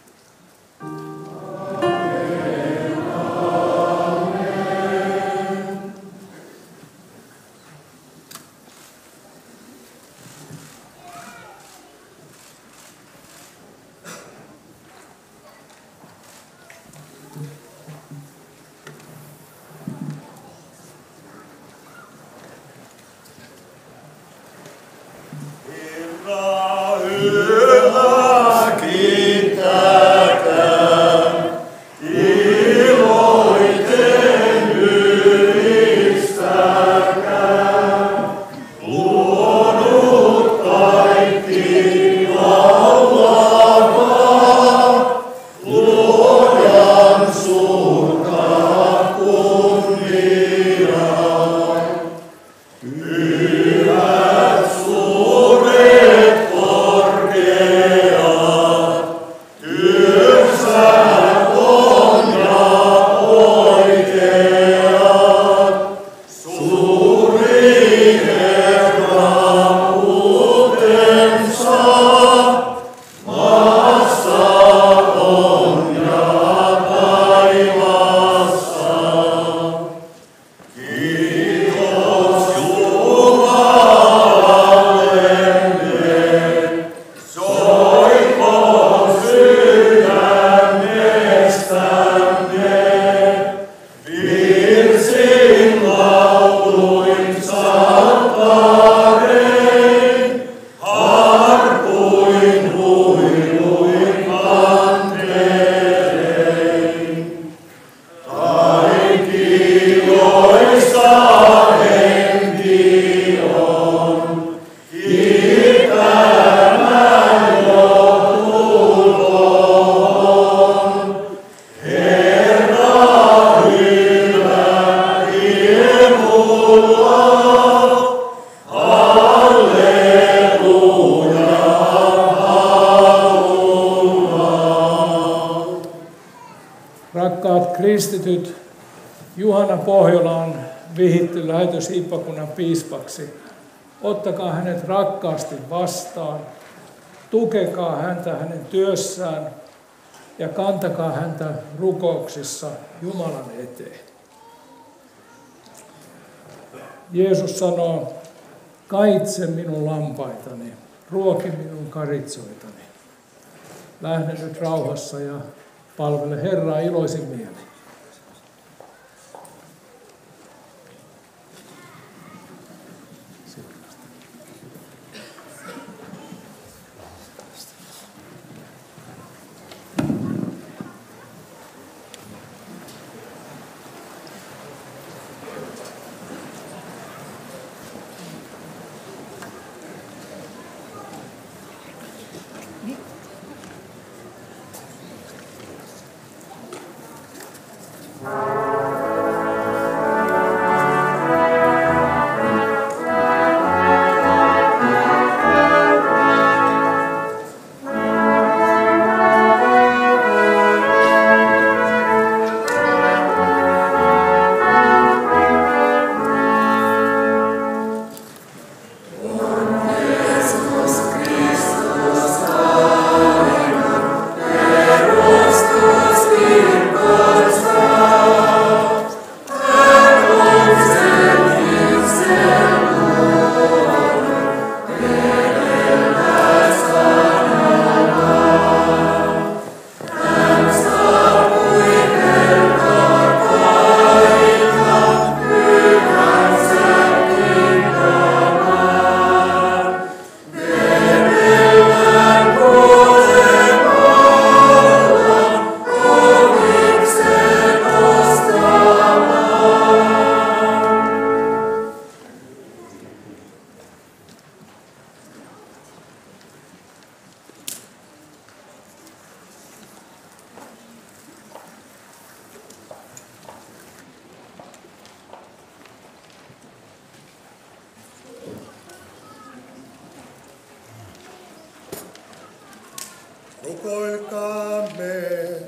Kristityt, Juhana Pohjola on vihitty lähetyshiippakunnan piispaksi. Ottakaa hänet rakkaasti vastaan, tukekaa häntä hänen työssään ja kantakaa häntä rukouksissa Jumalan eteen. Jeesus sanoo, kaitse minun lampaitani, ruoki minun karitsoitani. Lähde nyt rauhassa ja palvele Herraa iloisin mielin. Rukoilkaamme.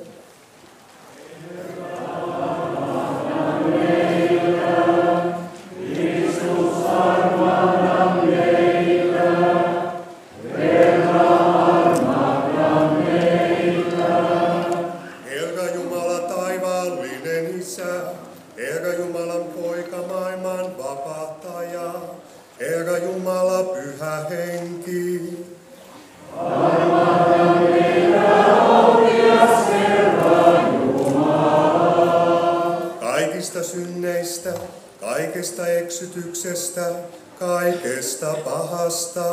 Herra Jumala taivaallinen Isä, Herra Jumalan Poika maailman vapahtaja, Herra Jumala Pyhä Henki. Kaikista synneistä, kaikesta eksytyksestä, kaikesta pahasta.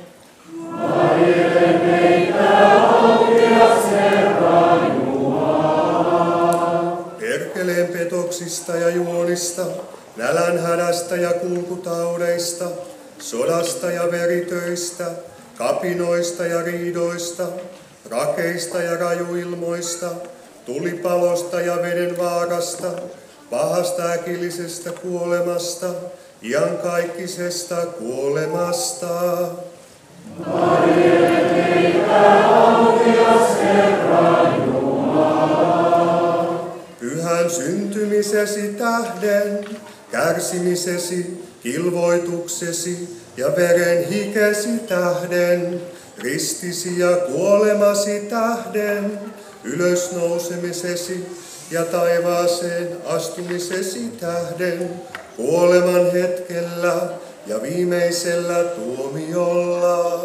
Perkeleen petoksista ja juonista, nälänhädästä ja kulkutaudeista, sodasta ja veritöistä, kapinoista ja riidoista, rakeista ja rajuilmoista, tulipalosta ja veden vaarasta, pahasta äkillisestä kuolemasta, iankaikkisesta kuolemasta. Pyhän syntymisesi tähden, kärsimisesi, kilvoituksesi ja veren hikesi tähden, ristisi ja kuolemasi tähden, ylösnousemisesi ja taivaaseen astumisesi tähden, kuoleman hetkellä ja viimeisellä tuomiolla.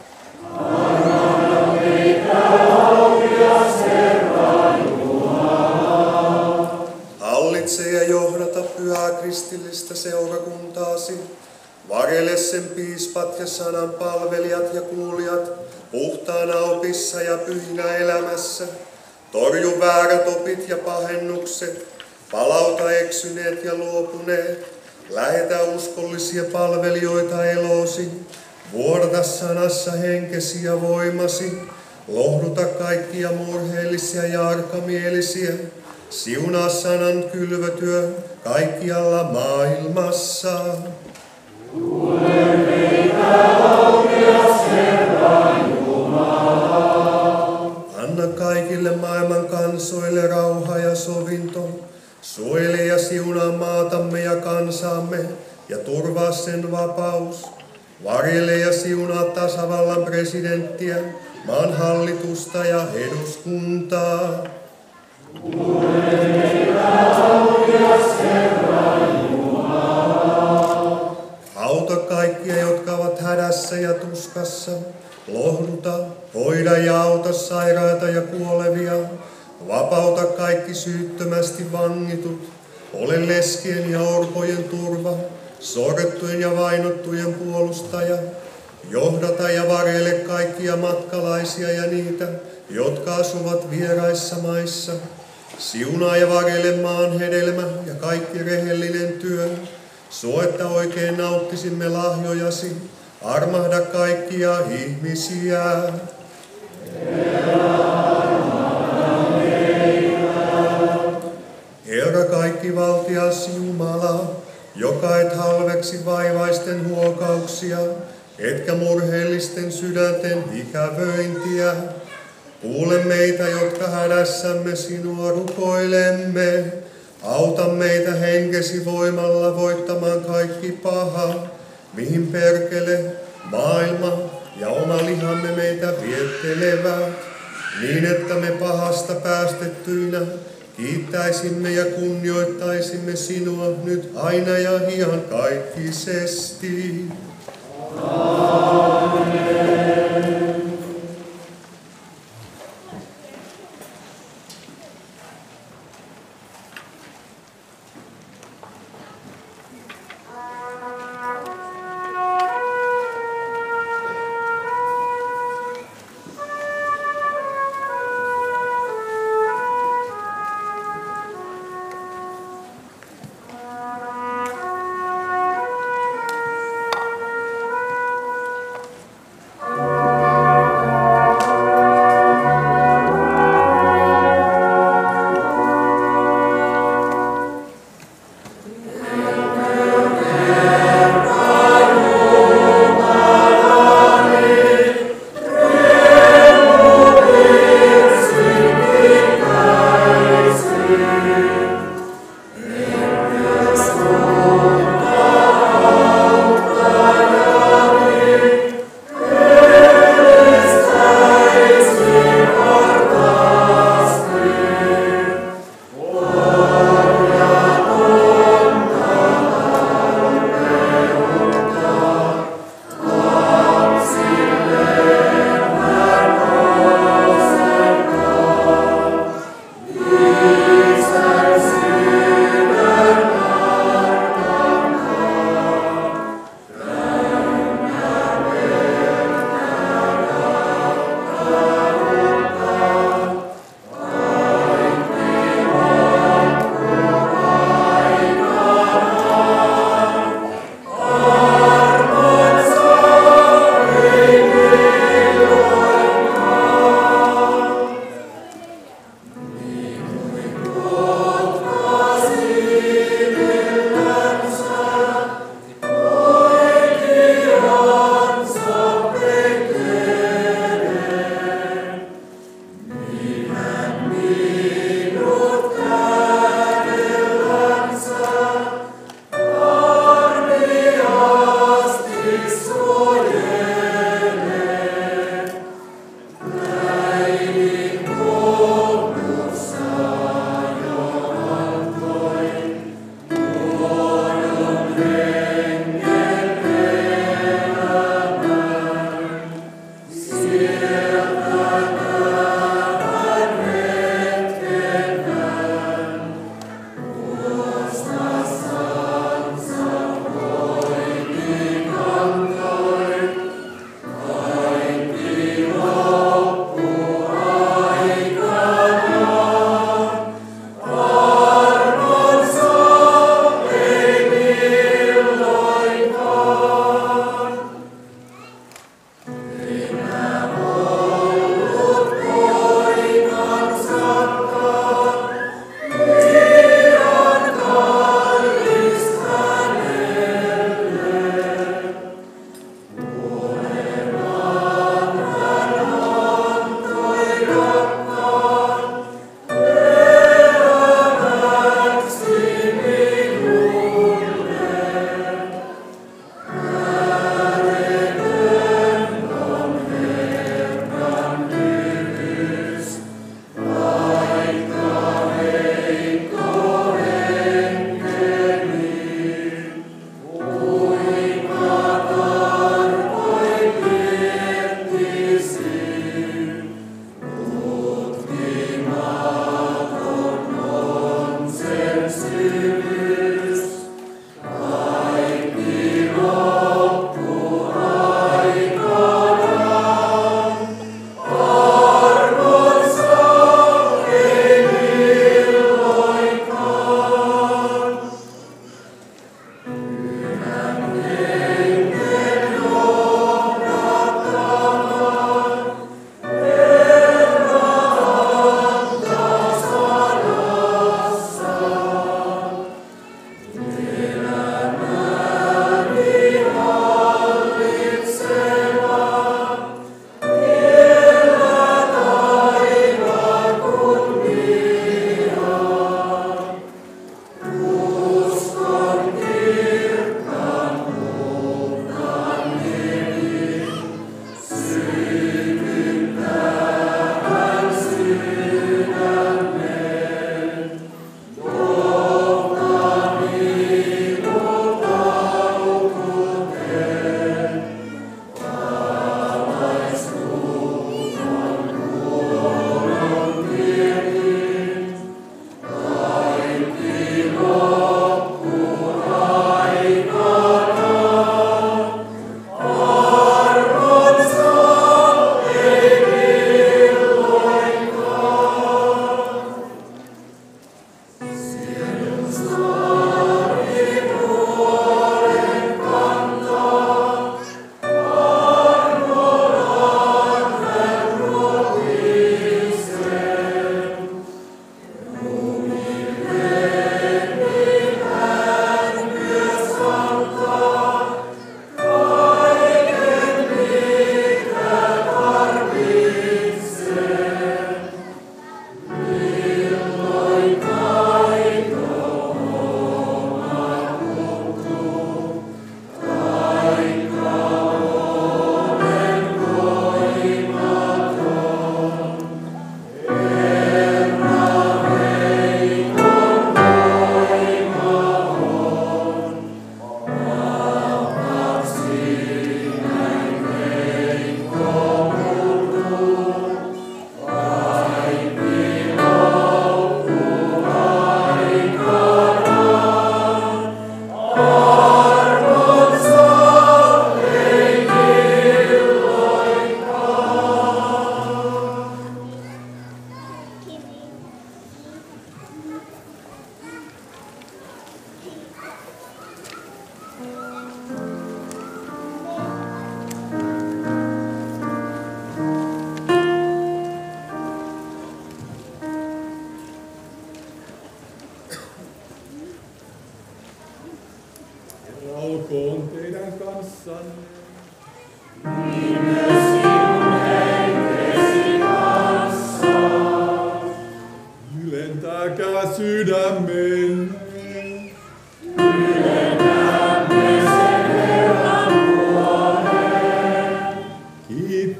Hallitse ja johdata pyhää kristillistä seurakuntaasi. Varele sen piispat ja sanan palvelijat ja kuulijat puhtaana opissa ja pyhinä elämässä. Torju väärät opit ja pahennukset. Palauta eksyneet ja luopuneet. Lähetä uskollisia palvelijoita eloosi. Vuodata sanassa henkesi ja voimasi. Lohduta kaikkia murheellisia ja arkamielisiä. Siunaa sanan kylvötyö kaikkialla maailmassa. Tule meitä aulias Herra Jumala. Anna kaikille maailman kansoille rauha ja sovinto. Suojele ja siunaa maatamme ja kansaamme ja turvaa sen vapaus. Varjele ja siunaa tasavallan presidenttiä, maan hallitusta ja eduskuntaa. Tule meitä aulias Herra Jumala. Auta kaikkia, jotka ovat hädässä ja tuskassa. Lohduta, hoida ja auta sairaita ja kuolevia. Vapauta kaikki syyttömästi vangitut. Ole leskien ja orpojen turva, sorrettujen ja vainottujen puolustaja. Johdata ja varjele kaikkia matkalaisia ja niitä, jotka asuvat vieraissa maissa. Siunaa ja varjele maan hedelmä ja kaikki rehellinen työ. Suo, että oikein nauttisimme lahjojasi. Armahda kaikkia ihmisiä. Herra kaikki valtias Jumala, joka et halveksi vaivaisten huokauksia, etkä murheellisten sydänten ikävöintiä. Kuule meitä, jotka hädässämme sinua rukoilemme. Auta meitä henkesi voimalla voittamaan kaikki paha, mihin perkele, maailma ja oma lihamme meitä viettelevät, niin että me pahasta päästettyinä kiittäisimme ja kunnioittaisimme sinua nyt aina ja iankaikkisesti. Amen.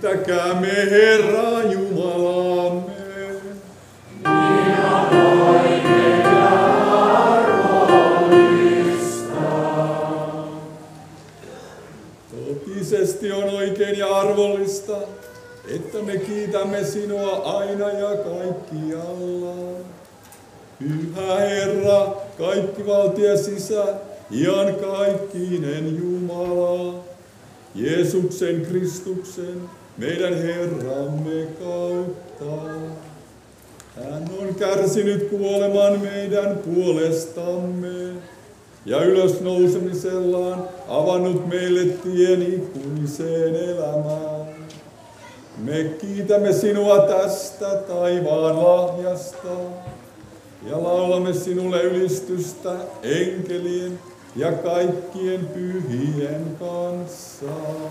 Kiittäkäämme Herraa Jumalamme. Totisesti on oikein ja arvollista, että me kiitämme sinua aina ja kaikkialla. Pyhä Herra, kaikkivaltias Isä, iankaikkinen Jumala, Jeesuksen Kristuksen, meidän Herramme kautta. Hän on kärsinyt kuoleman meidän puolestamme ja ylösnousemisellaan avannut meille tien ikuiseen elämään. Me kiitämme sinua tästä taivaan lahjasta ja laulamme sinulle ylistystä enkelien ja kaikkien pyhien kanssa.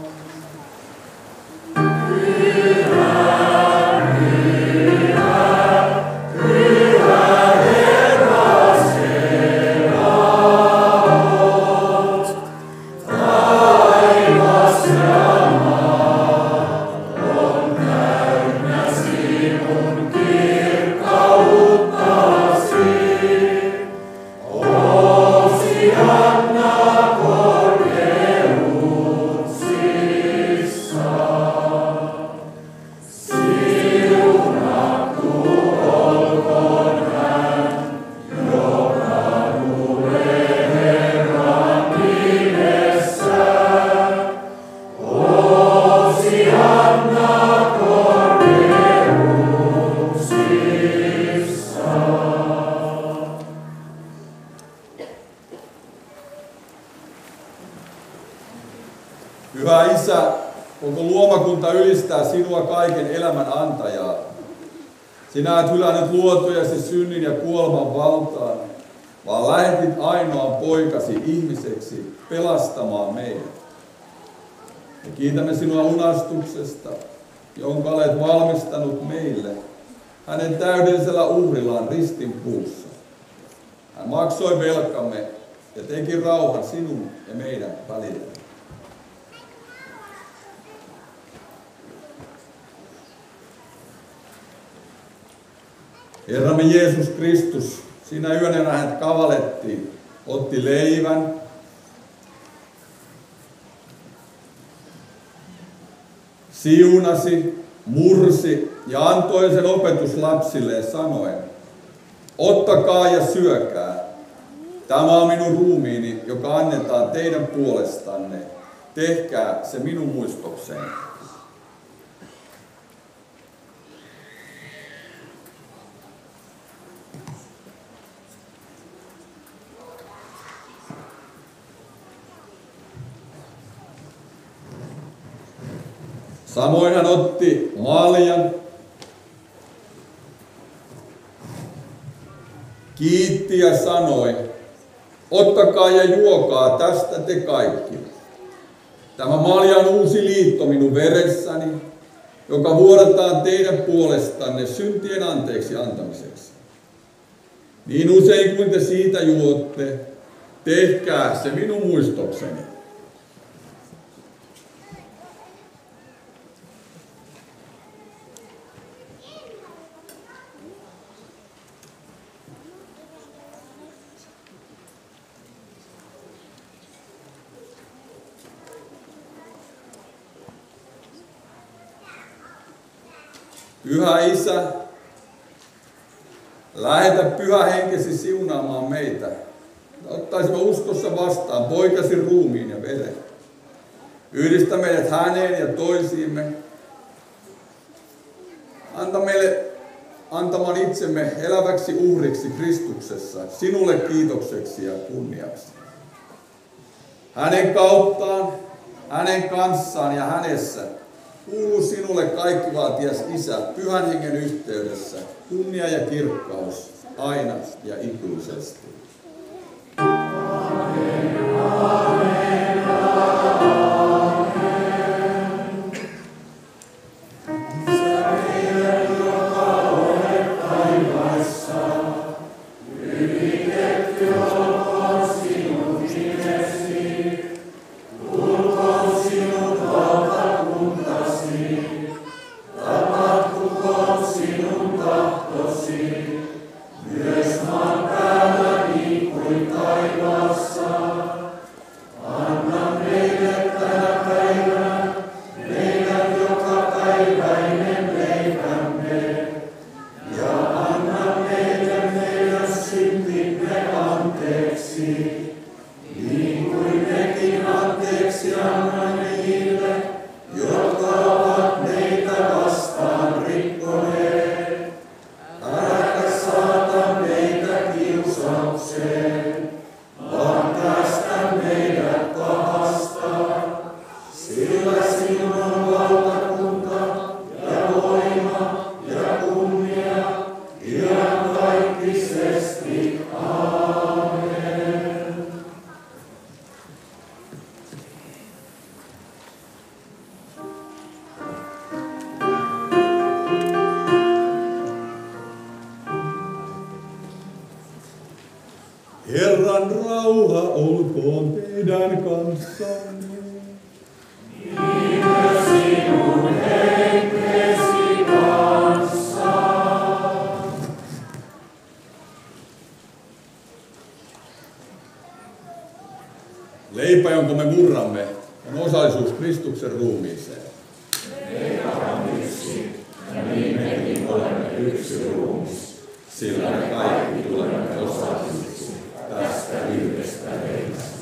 Pyhä Isä, koko luomakunta ylistää sinua kaiken elämän antajaa. Sinä et hylännyt luotojasi synnin ja kuoleman valtaan, vaan lähetit ainoan poikasi ihmiseksi pelastamaan meidät. Me kiitämme sinua lunastuksesta, jonka olet valmistanut meille hänen täydellisellä uhrillaan ristin puussa. Hän maksoi velkamme ja teki rauhan sinun ja meidän välillä. Herramme Jeesus Kristus, sinä yönä hänet kavalettiin, otti leivän, siunasi, mursi ja antoi sen opetuslapsille sanoen, ottakaa ja syökää, tämä on minun ruumiini, joka annetaan teidän puolestanne, tehkää se minun muistokseni. Samoin hän otti maljan, kiitti ja sanoi, ottakaa ja juokaa tästä te kaikki. Tämä malja on uusi liitto minun veressäni, joka vuodataan teidän puolestanne syntien anteeksi antamiseksi. Niin usein kuin te siitä juotte, tehkää se minun muistokseni. Pyhä Isä, lähetä Pyhä Henkesi siunaamaan meitä, ottaisimme uskossa vastaan poikasi ruumiin ja veren. Yhdistä meidät häneen ja toisiimme. Anta meille antamaan itsemme eläväksi uhriksi Kristuksessa, sinulle kiitokseksi ja kunniaksi. Hänen kauttaan, hänen kanssaan ja hänessä kuuluu sinulle kaikkivaltias Isä Pyhän Hengen yhteydessä, kunnia ja kirkkaus aina ja ikuisesti. Amen, amen, amen. Isä meidän, joka olet taivaissa, ylitetty olkoon sinun nimesi, tulkoon sinun valtakuntasi. Herran rauha olkoon teidän kanssanne. Myös sinun henkesi kanssa. Leipä, jonka me murramme, on osallisuus Kristuksen ruumiiseen. Leipä on yksi, ja niin mekin olemme yksi ruumis, sillä me kaikki tulemme osallisiksi tästä yhdestä leivästä.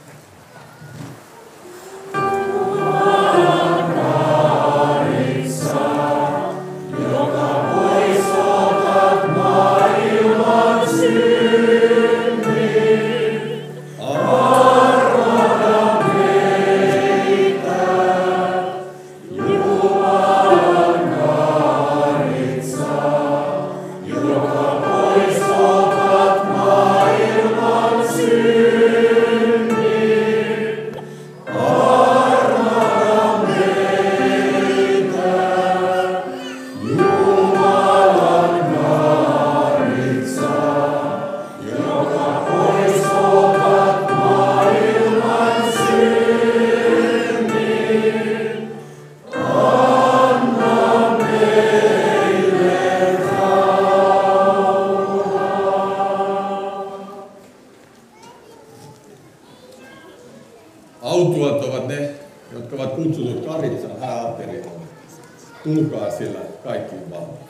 Autuat ovat ne, jotka ovat kutsutut Karitsan hääateriaan. Tulkaa, sillä kaikki on valmiina.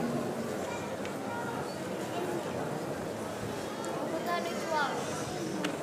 Onko tää nyt valmis?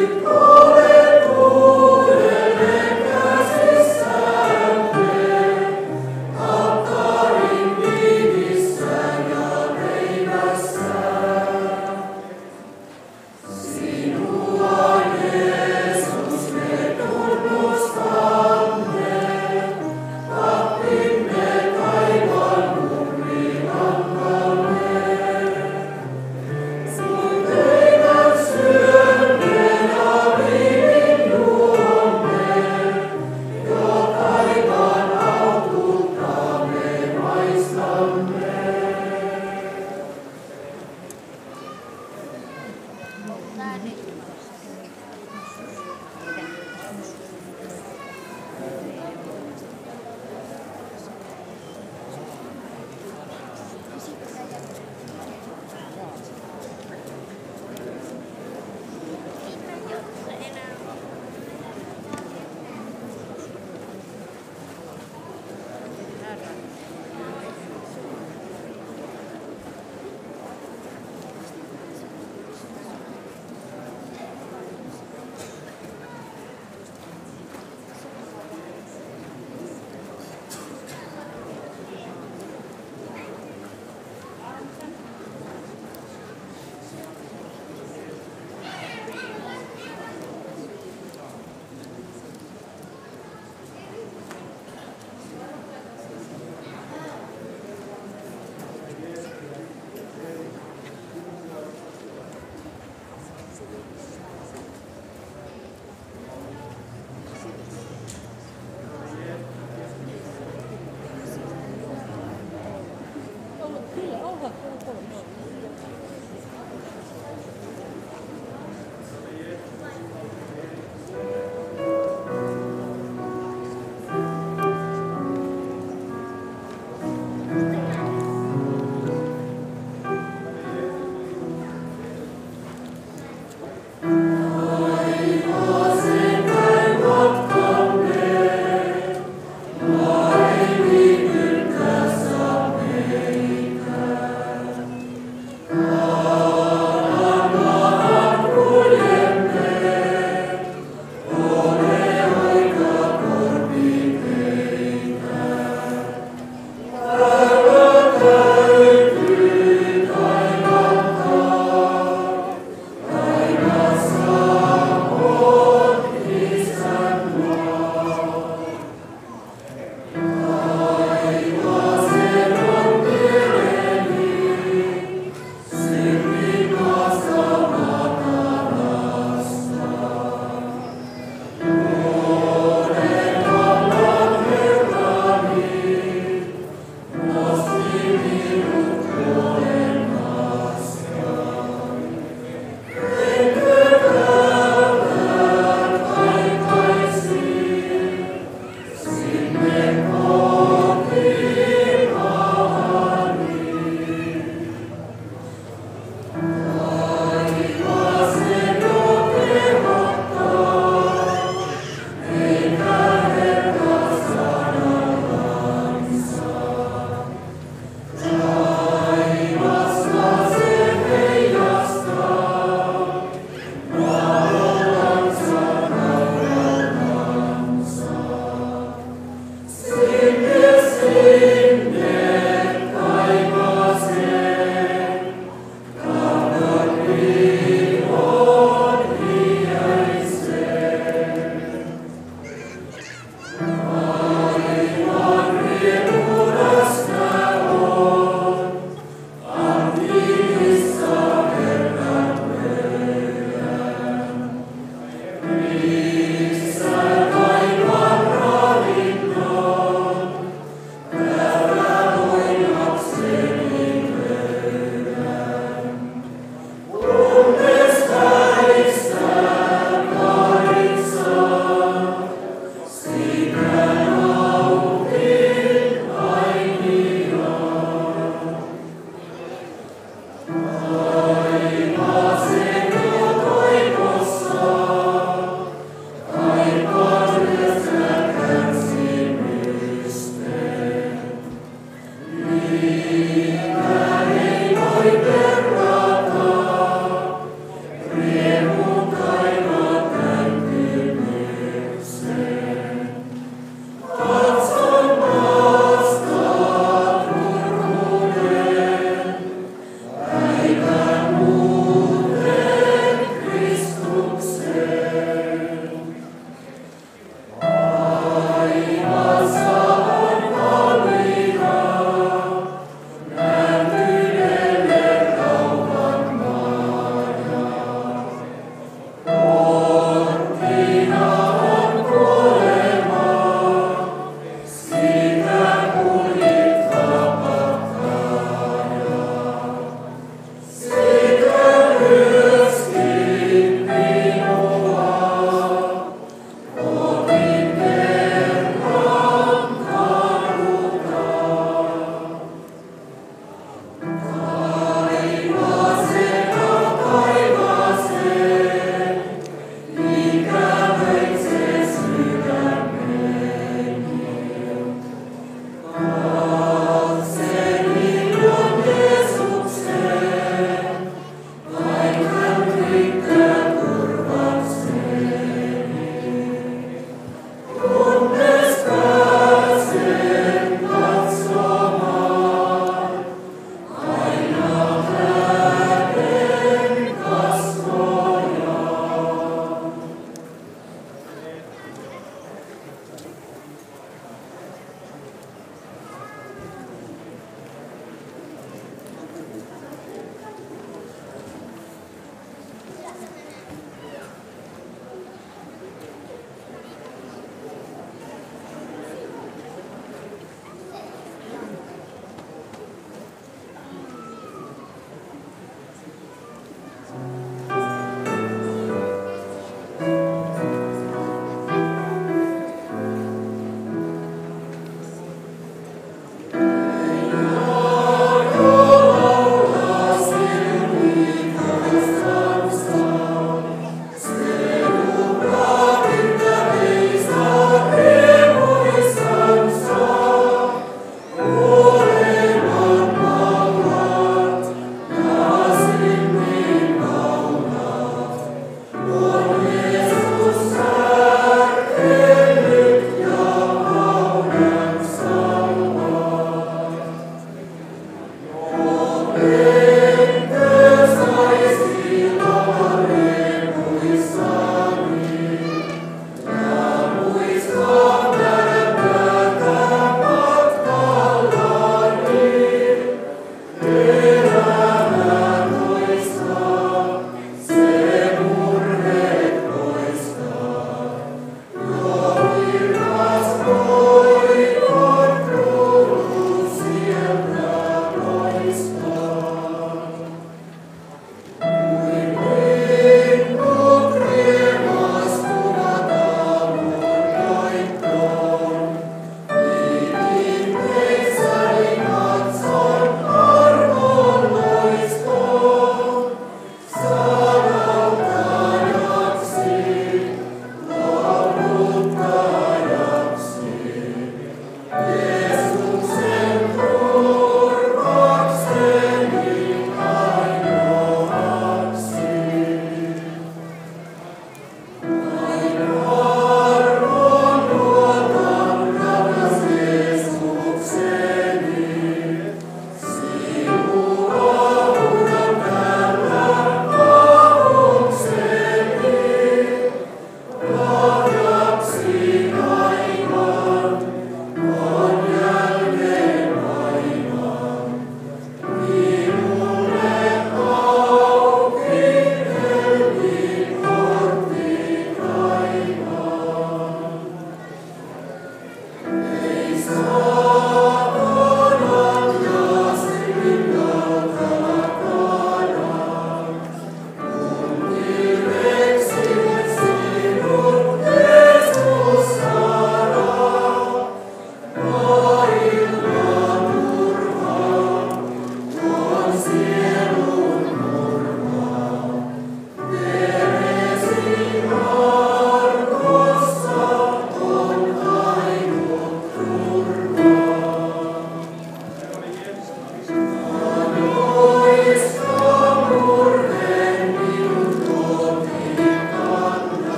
Aina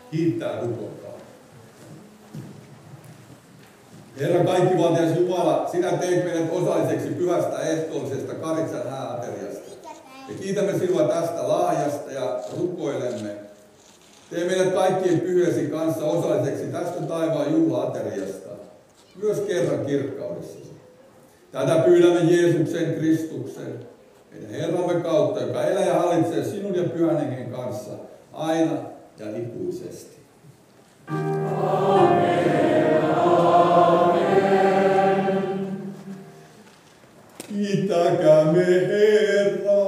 Kiittää rukoiltaan. Herra kaikkivaltias Jumala, sinä teit meidät osalliseksi pyhästä ehtoollisesta Karitsan hääateriasta. Ja kiitämme sinua tästä laajasta ja rukoilemme. Tee meidät kaikkien pyhiesi kanssa osalliseksi tästä taivaan juhla-ateriasta, myös kerran kirkkaudessasi. Tätä pyydämme Jeesuksen Kristuksen, meidän Herramme kautta, joka elää ja hallitsee sinun ja Pyhän Hengen kanssa aina ja ikuisesti. Amen. Amen. Kiittäkäämme Herraa.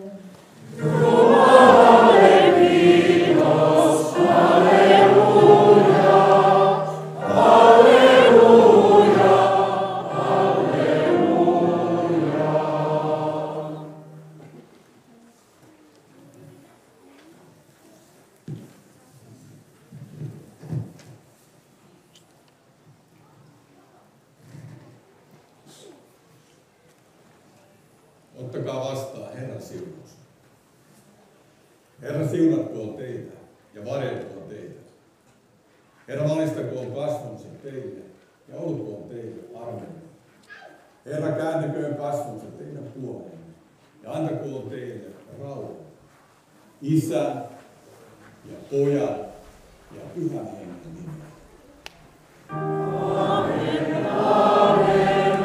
Jumalalle kiitos. Halleluja. Halleluja. Halleluja. Ottakaa vastaan Herran siunaus. Herra siunatkoon teitä ja varjelkoon teitä. Herra valistakoon kasvonsa teille ja olkoon teille armenne. Herra kääntäköön kasvonsa teidän puolenne ja antakoon teille rauhan. Isän ja Pojan ja Pyhän Hengen nimellä. Amen, amen,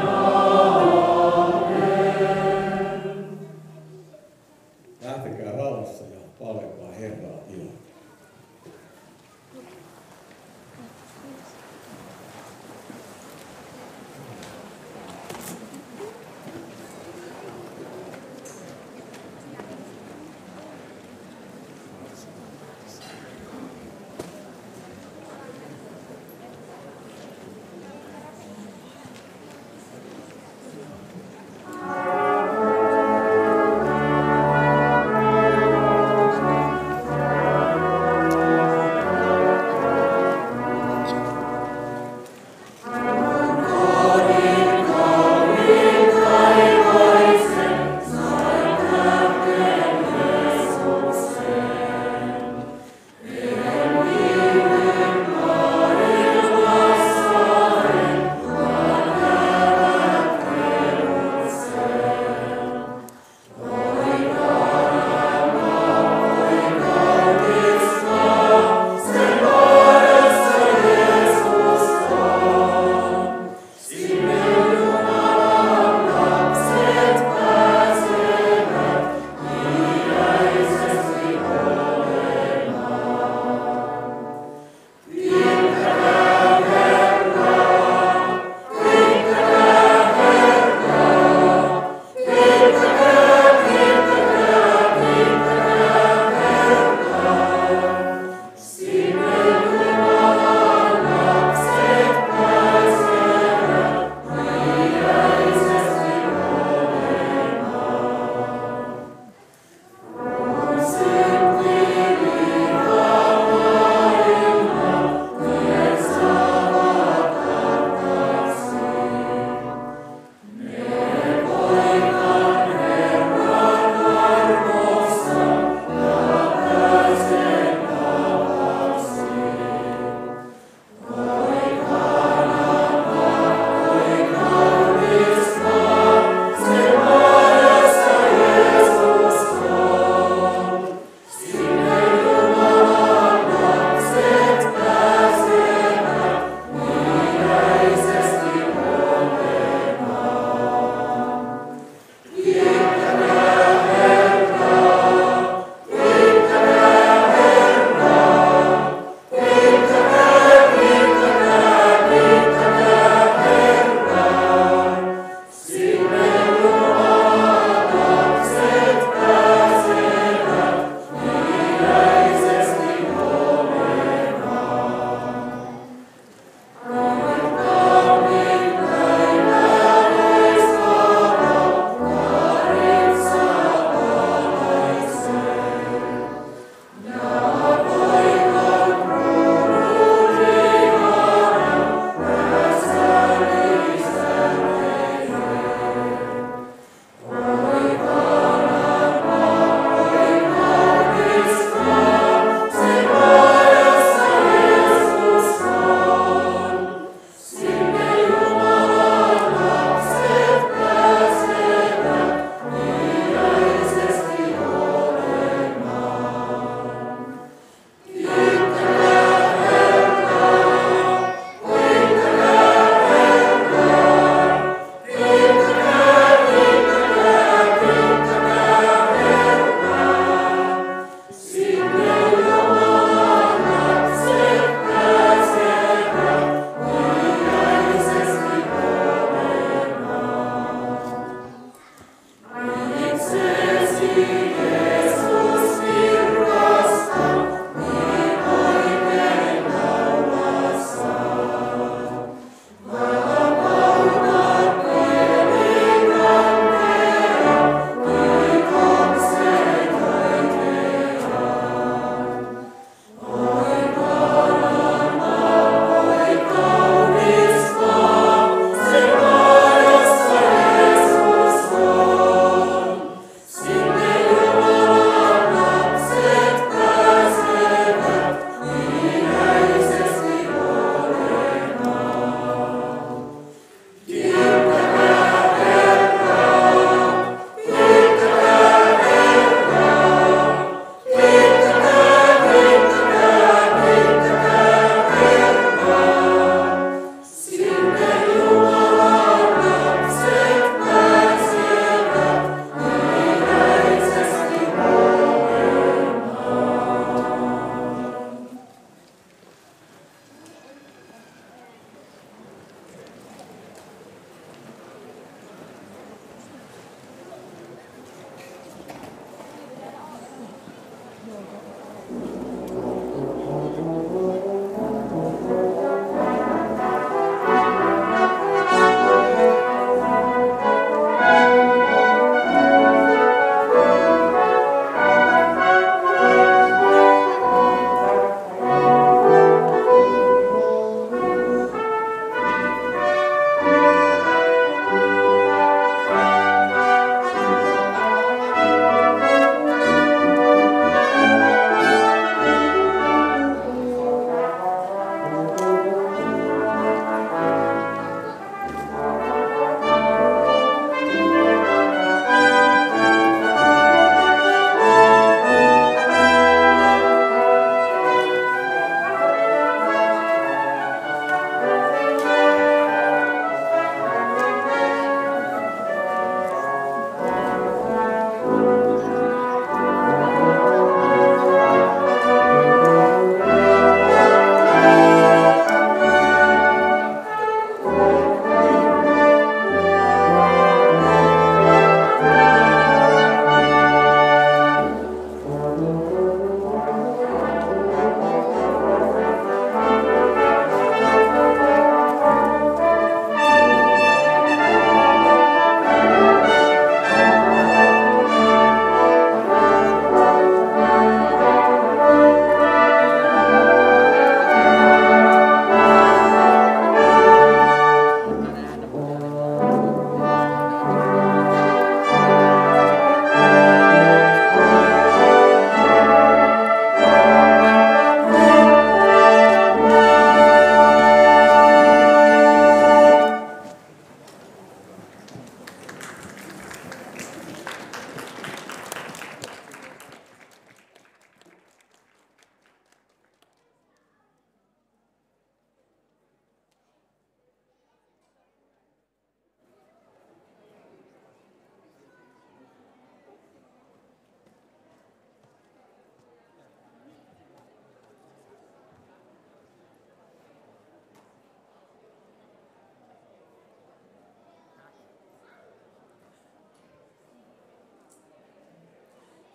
amen. Lähtekää rauhassa ja palvelkaa Herraa ilolla.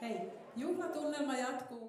Hei, juhlatunnelma jatkuu.